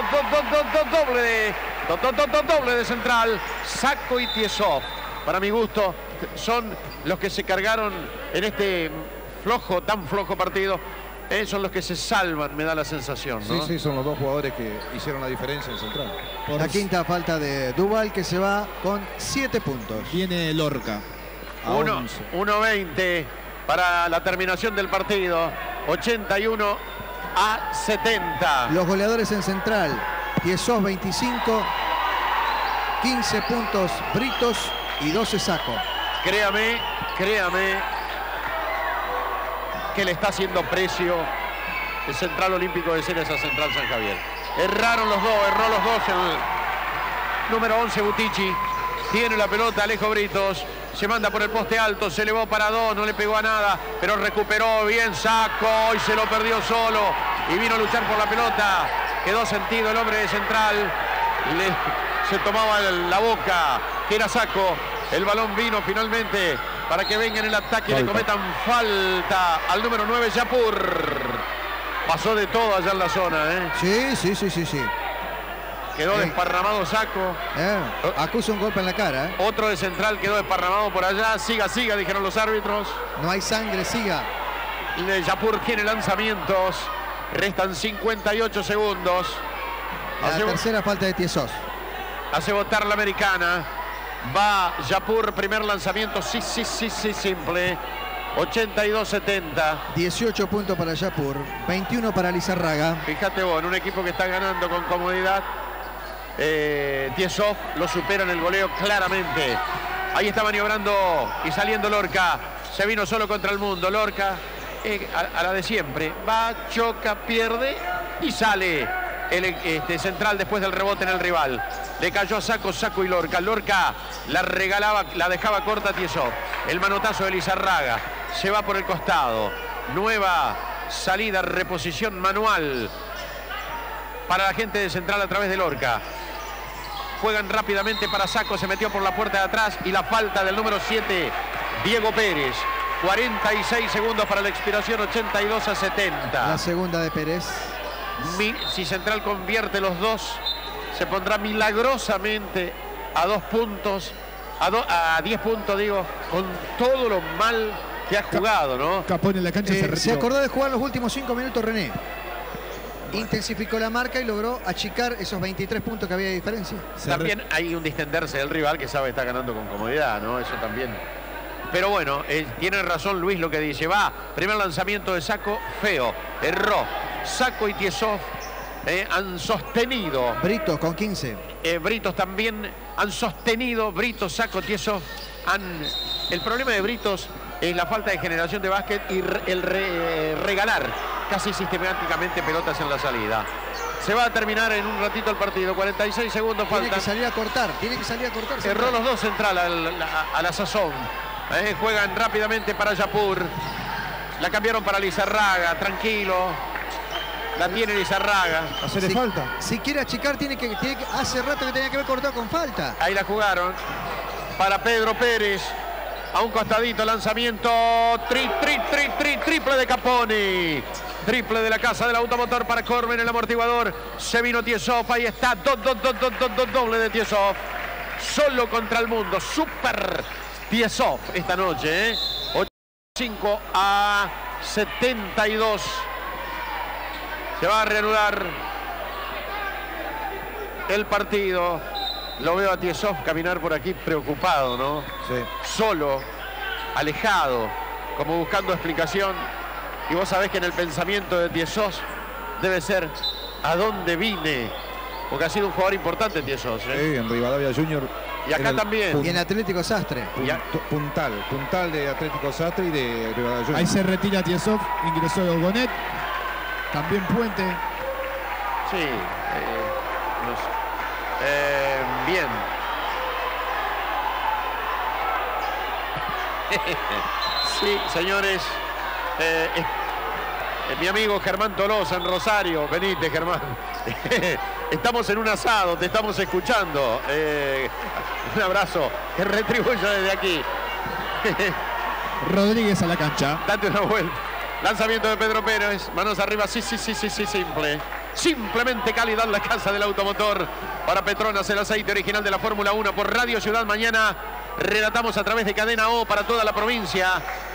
Doble de Central. Saco y Tiesov, para mi gusto, son los que se cargaron en este tan flojo partido. Son los que se salvan, me da la sensación, ¿no? Sí, son los dos jugadores que hicieron la diferencia en Central. La quinta falta de Duval, que se va con 7 puntos. Viene Lorca. 1:20 para la terminación del partido. 81 a 70. Los goleadores en central, Tiesós 25, 15 puntos Britos y 12 Sacco. Créame que le está haciendo precio el Central Olímpico de Ceres a Central San Javier. Erró los dos el número 11 Butici. Tiene la pelota Alejo Britos. Se manda por el poste alto, se elevó para 2, no le pegó a nada, pero recuperó bien Sacco y se lo perdió solo. Y vino a luchar por la pelota. Quedó sentido el hombre de Central. Se tomaba la boca, que era Sacco. El balón vino finalmente para que venga en el ataque y le cometan falta al número 9, Yapur. Pasó de todo allá en la zona, ¿eh? Sí. Quedó desparramado Sacco. Acusa un golpe en la cara. Otro de Central quedó desparramado por allá. Siga, dijeron los árbitros. No hay sangre, siga. Yapur tiene lanzamientos. Restan 58 segundos. La tercera falta de Tiesós. Hace votar la americana. Va Yapur, primer lanzamiento. Sí, simple. 82-70. 18 puntos para Yapur, 21 para Lizarraga. Fíjate vos, en un equipo que está ganando con comodidad, Tiesós lo supera en el goleo claramente. Ahí está maniobrando y saliendo Lorca. Se vino solo contra el mundo. Lorca, a la de siempre. Va, choca, pierde y sale el Central después del rebote en el rival. Le cayó a Sacco y Lorca. Lorca la regalaba, la dejaba corta a Tiesós. El manotazo de Lizarraga. Se va por el costado. Nueva salida, reposición manual para la gente de Central a través de Lorca. Juegan rápidamente para Sacco. Se metió por la puerta de atrás y la falta del número 7, Diego Pérez. 46 segundos para la expiración, 82-70. La segunda de Pérez. Si Central convierte los dos, se pondrá milagrosamente a 2 puntos, a 10 puntos, digo, con todo lo mal que ha jugado, ¿no? Capone en la cancha se acordó de jugar los últimos 5 minutos René. Intensificó la marca y logró achicar esos 23 puntos que había de diferencia. También hay un distenderse del rival que sabe que está ganando con comodidad, ¿no? Eso también. Pero bueno, tiene razón Luis lo que dice. Va, primer lanzamiento de Sacco, feo. Erró. Sacco y Tiesós han sostenido. Britos con 15. Britos también han sostenido. Britos, Sacco, Tiesós el problema de Britos es la falta de generación de básquet y el regalar casi sistemáticamente pelotas en la salida. Se va a terminar en un ratito el partido. 46 segundos faltan. Tiene que salir a cortar. Erró los dos Central a la sazón. Juegan rápidamente para Yapur. La cambiaron para Lizarraga. Tranquilo. La tiene Lizarraga. Hacerle falta. Si quiere achicar, hace rato que tenía que haber cortado con falta. Ahí la jugaron. Para Pedro Pérez. A un costadito, lanzamiento. Triple de Caponi. Triple de la casa del automotor para Corben, el amortiguador. Se vino Tiesós. Ahí está. Doble de Tiesós. Solo contra el mundo. Super Tiesós esta noche. 85-72. Se va a reanudar el partido. Lo veo a Tiesós caminar por aquí preocupado, ¿no? Sí. Solo, alejado, como buscando explicación. Y vos sabés que en el pensamiento de Tiesós debe ser ¿a dónde vine? Porque ha sido un jugador importante Tiesós. Sí, en Rivadavia Junior. Y acá también. Y en Atlético Sastre. Puntal de Atlético Sastre y de Rivadavia Junior. Ahí se retira Tiesós, ingresó Gonet. También Puente. Sí. Bien. Sí, señores. Mi amigo Germán Tolosa en Rosario. Venite, Germán. Estamos en un asado, te estamos escuchando. Un abrazo que retribuya desde aquí. Rodríguez a la cancha. Date una vuelta. Lanzamiento de Pedro Pérez. Manos arriba. Sí, simple. Simplemente calidad la casa del automotor. Para Petronas, el aceite original de la Fórmula 1 por Radio Ciudad. Mañana relatamos a través de Cadena O para toda la provincia.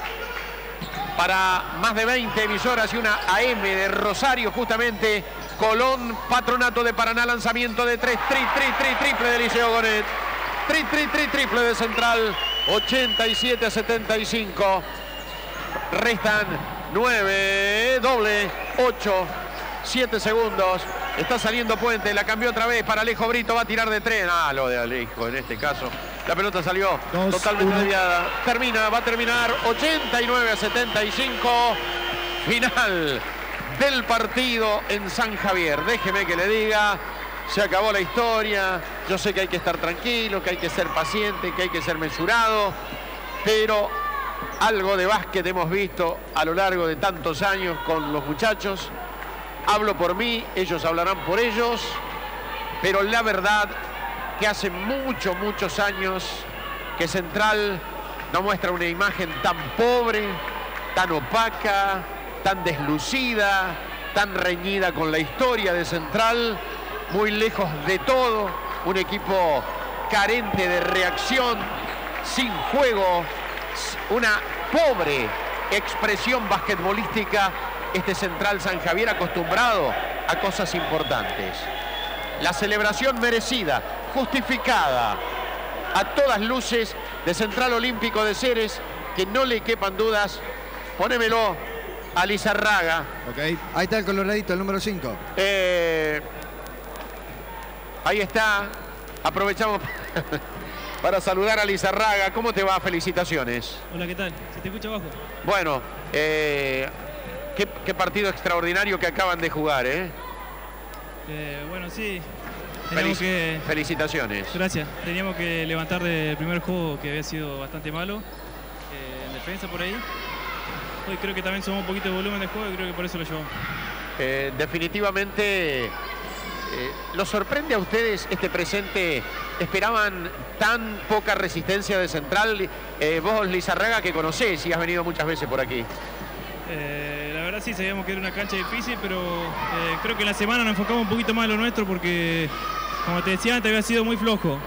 Para más de 20 emisoras y una AM de Rosario, justamente. Colón, Patronato de Paraná, lanzamiento de 3. Triple de Liceo Gonet. Triple de Central. 87-75. Restan 9, doble, 8. 7 segundos. Está saliendo Puente. La cambió otra vez para Alejo Brito. Va a tirar de tren. Ah, lo de Alejo en este caso. La pelota salió totalmente desviada. Va a terminar 89-75. Final del partido en San Javier. Déjeme que le diga, se acabó la historia. Yo sé que hay que estar tranquilo, que hay que ser paciente, que hay que ser mesurado, pero algo de básquet hemos visto a lo largo de tantos años con los muchachos. Hablo por mí, ellos hablarán por ellos, pero la verdad que hace muchos años que Central no muestra una imagen tan pobre, tan opaca, tan deslucida, tan reñida con la historia de Central, muy lejos de todo, un equipo carente de reacción, sin juego, una pobre expresión basquetbolística, este Central San Javier acostumbrado a cosas importantes. La celebración merecida, justificada, a todas luces, de Central Olímpico de Ceres, que no le quepan dudas. Ponémelo a Lizarraga. Okay. Ahí está el coloradito, el número 5. Ahí está. Aprovechamos para saludar a Lizarraga. ¿Cómo te va? Felicitaciones. Hola, ¿qué tal? Se te escucha abajo. Bueno, qué partido extraordinario que acaban de jugar, ¿eh? Bueno, sí. Felicitaciones. Gracias. Teníamos que levantar del primer juego, que había sido bastante malo. En defensa por ahí. Hoy creo que también sumó un poquito de volumen de juego y creo que por eso lo llevó. Definitivamente, ¿los sorprende a ustedes este presente? ¿Esperaban tan poca resistencia de Central? Vos, Lizarraga, que conocés y has venido muchas veces por aquí. La verdad sí, sabíamos que era una cancha difícil, pero creo que en la semana nos enfocamos un poquito más en lo nuestro porque, como te decía antes, había sido muy flojo.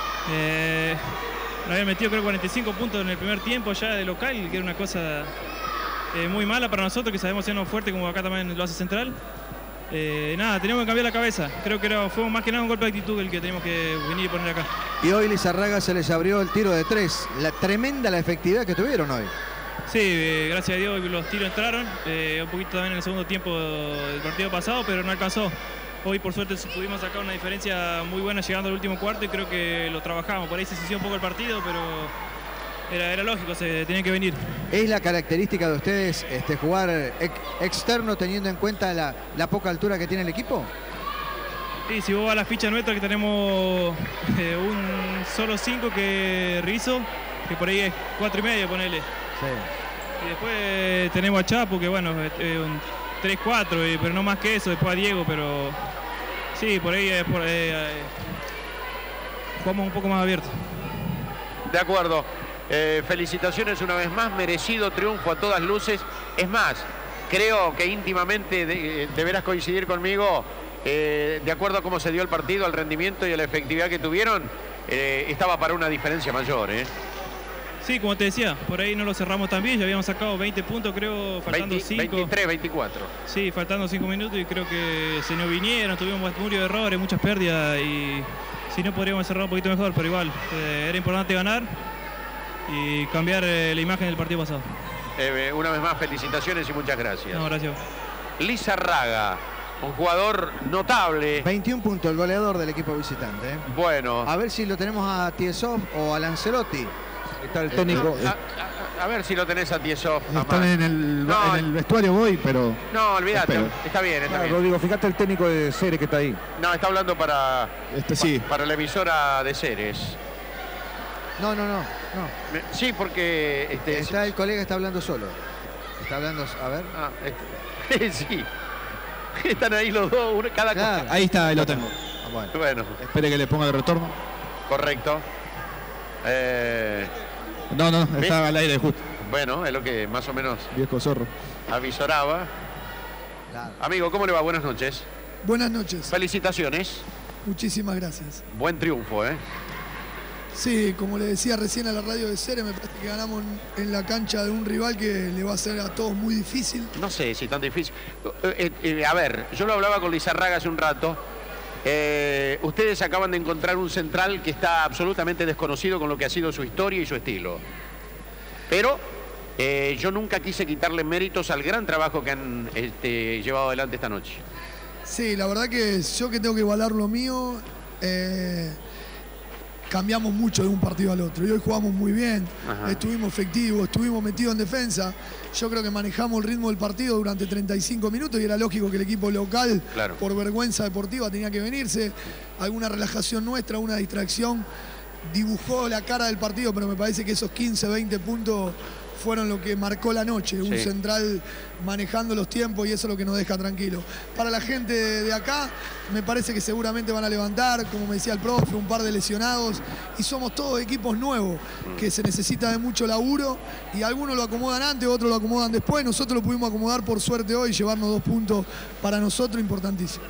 Nos habían metido creo 45 puntos en el primer tiempo ya de local, que era una cosa muy mala para nosotros, que sabemos sernos fuertes como acá también lo hace Central. Nada, teníamos que cambiar la cabeza. Creo que fue más que nada un golpe de actitud el que teníamos que venir y poner acá. Y hoy Lizarraga se les abrió el tiro de 3. Tremenda la efectividad que tuvieron hoy. Sí, gracias a Dios los tiros entraron. Un poquito también en el segundo tiempo del partido pasado, pero no alcanzó. Hoy por suerte pudimos sacar una diferencia muy buena llegando al último cuarto y creo que lo trabajamos. Por ahí se sintió un poco el partido, pero era lógico, se tenía que venir. ¿Es la característica de ustedes jugar externo teniendo en cuenta la poca altura que tiene el equipo? Sí, si vos vas a la ficha nuestra, que tenemos un solo 5 que Rizzo, que por ahí es 4,5, ponele. Sí. Y después tenemos a Chapo, que bueno, un 3-4, pero no más que eso. Después a Diego, pero sí, por ahí jugamos un poco más abierto. De acuerdo. Felicitaciones una vez más, merecido triunfo a todas luces. Es más, creo que íntimamente deberás coincidir conmigo, de acuerdo a cómo se dio el partido, al rendimiento y a la efectividad que tuvieron, estaba para una diferencia mayor. Sí, como te decía, por ahí no lo cerramos tan bien, ya habíamos sacado 20 puntos, creo, faltando 5. 23, 24. Sí, faltando 5 minutos y creo que se nos vinieron, tuvimos muchos errores, muchas pérdidas y si no podríamos cerrar un poquito mejor, pero igual, era importante ganar y cambiar la imagen del partido pasado. Una vez más, felicitaciones y muchas gracias. No, gracias. Lizarraga, un jugador notable. 21 puntos, el goleador del equipo visitante. Bueno. A ver si lo tenemos a Tiesov o a Lancelotti. Está el técnico. A ver si lo tenés a Tiesov. Están en el vestuario voy, pero... No, olvídate. Está bien, está bien. Rodrigo, fíjate el técnico de Ceres que está ahí. No, está hablando para la emisora de Ceres. No. Sí, porque... el colega está hablando solo. Está hablando... A ver. Sí. Están ahí los dos, cada cosa. Ahí está, ahí lo tengo. Bueno. Espere que le ponga el retorno. Correcto. No, estaba al aire justo. Bueno, es lo que más o menos... Viejo zorro. Avisoraba. Claro. Amigo, ¿cómo le va? Buenas noches. Buenas noches. Felicitaciones. Muchísimas gracias. Buen triunfo, ¿eh? Sí, como le decía recién a la radio de Ceres, me parece que ganamos en la cancha de un rival que le va a ser a todos muy difícil. No sé si tan difícil. A ver, yo lo hablaba con Lizarraga hace un rato. Ustedes acaban de encontrar un Central que está absolutamente desconocido con lo que ha sido su historia y su estilo. Pero yo nunca quise quitarle méritos al gran trabajo que han llevado adelante esta noche. Sí, la verdad que yo que tengo que evaluar lo mío, cambiamos mucho de un partido al otro. Y hoy jugamos muy bien, estuvimos efectivos, estuvimos metidos en defensa. Yo creo que manejamos el ritmo del partido durante 35 minutos y era lógico que el equipo local, por vergüenza deportiva, tenía que venirse. Alguna relajación nuestra, una distracción, dibujó la cara del partido, pero me parece que esos 15, 20 puntos fueron lo que marcó la noche. Un central manejando los tiempos y eso es lo que nos deja tranquilos. Para la gente de acá, me parece que seguramente van a levantar, como me decía el profe, un par de lesionados. Y somos todos equipos nuevos, que se necesita de mucho laburo. Y algunos lo acomodan antes, otros lo acomodan después. Nosotros lo pudimos acomodar por suerte hoy y llevarnos 2 puntos para nosotros, importantísimo.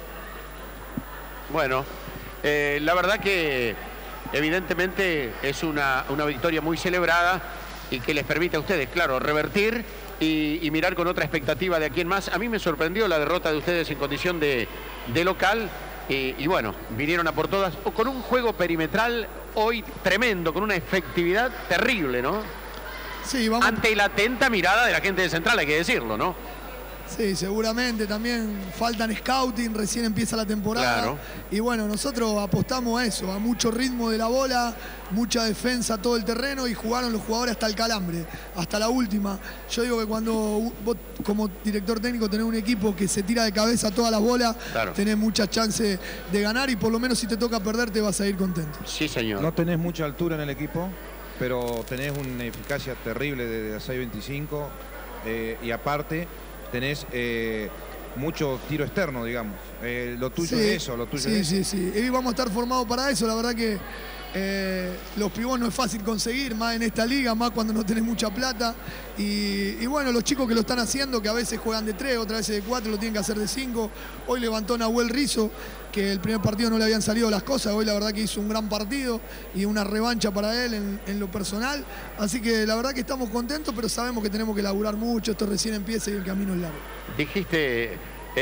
Bueno, la verdad que evidentemente es una victoria muy celebrada y que les permite a ustedes, claro, revertir y mirar con otra expectativa de aquí en más. A mí me sorprendió la derrota de ustedes en condición de local y bueno, vinieron a por todas con un juego perimetral hoy tremendo, con una efectividad terrible, ¿no? Sí, vamos. Ante la atenta mirada de la gente de Central, hay que decirlo, ¿no? Sí, seguramente también faltan scouting, recién empieza la temporada. Claro. Y bueno, nosotros apostamos a eso, a mucho ritmo de la bola, mucha defensa todo el terreno y jugaron los jugadores hasta el calambre, hasta la última. Yo digo que cuando vos como director técnico tenés un equipo que se tira de cabeza todas las bolas, tenés muchas chances de ganar y por lo menos si te toca perder te vas a ir contento. Sí, señor. No tenés mucha altura en el equipo, pero tenés una eficacia terrible de 6.25 y aparte tenés mucho tiro externo, digamos. Lo tuyo es eso, lo tuyo es eso. Sí. Y vamos a estar formados para eso. La verdad que los pivots no es fácil conseguir, más en esta liga, más cuando no tenés mucha plata. Y bueno, los chicos que lo están haciendo, que a veces juegan de 3, otras veces de 4, lo tienen que hacer de 5. Hoy levantó Nahuel Rizzo, que el primer partido no le habían salido las cosas. Hoy la verdad que hizo un gran partido y una revancha para él en lo personal. Así que la verdad que estamos contentos, pero sabemos que tenemos que laburar mucho. Esto recién empieza y el camino es largo. Dijiste,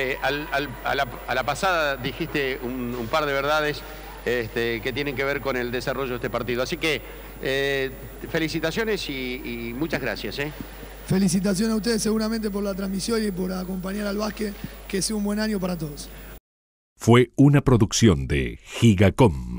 a la pasada dijiste un par de verdades que tienen que ver con el desarrollo de este partido. Así que felicitaciones y muchas gracias. Felicitaciones a ustedes seguramente por la transmisión y por acompañar al básquet. Que sea un buen año para todos. Fue una producción de Gigacom.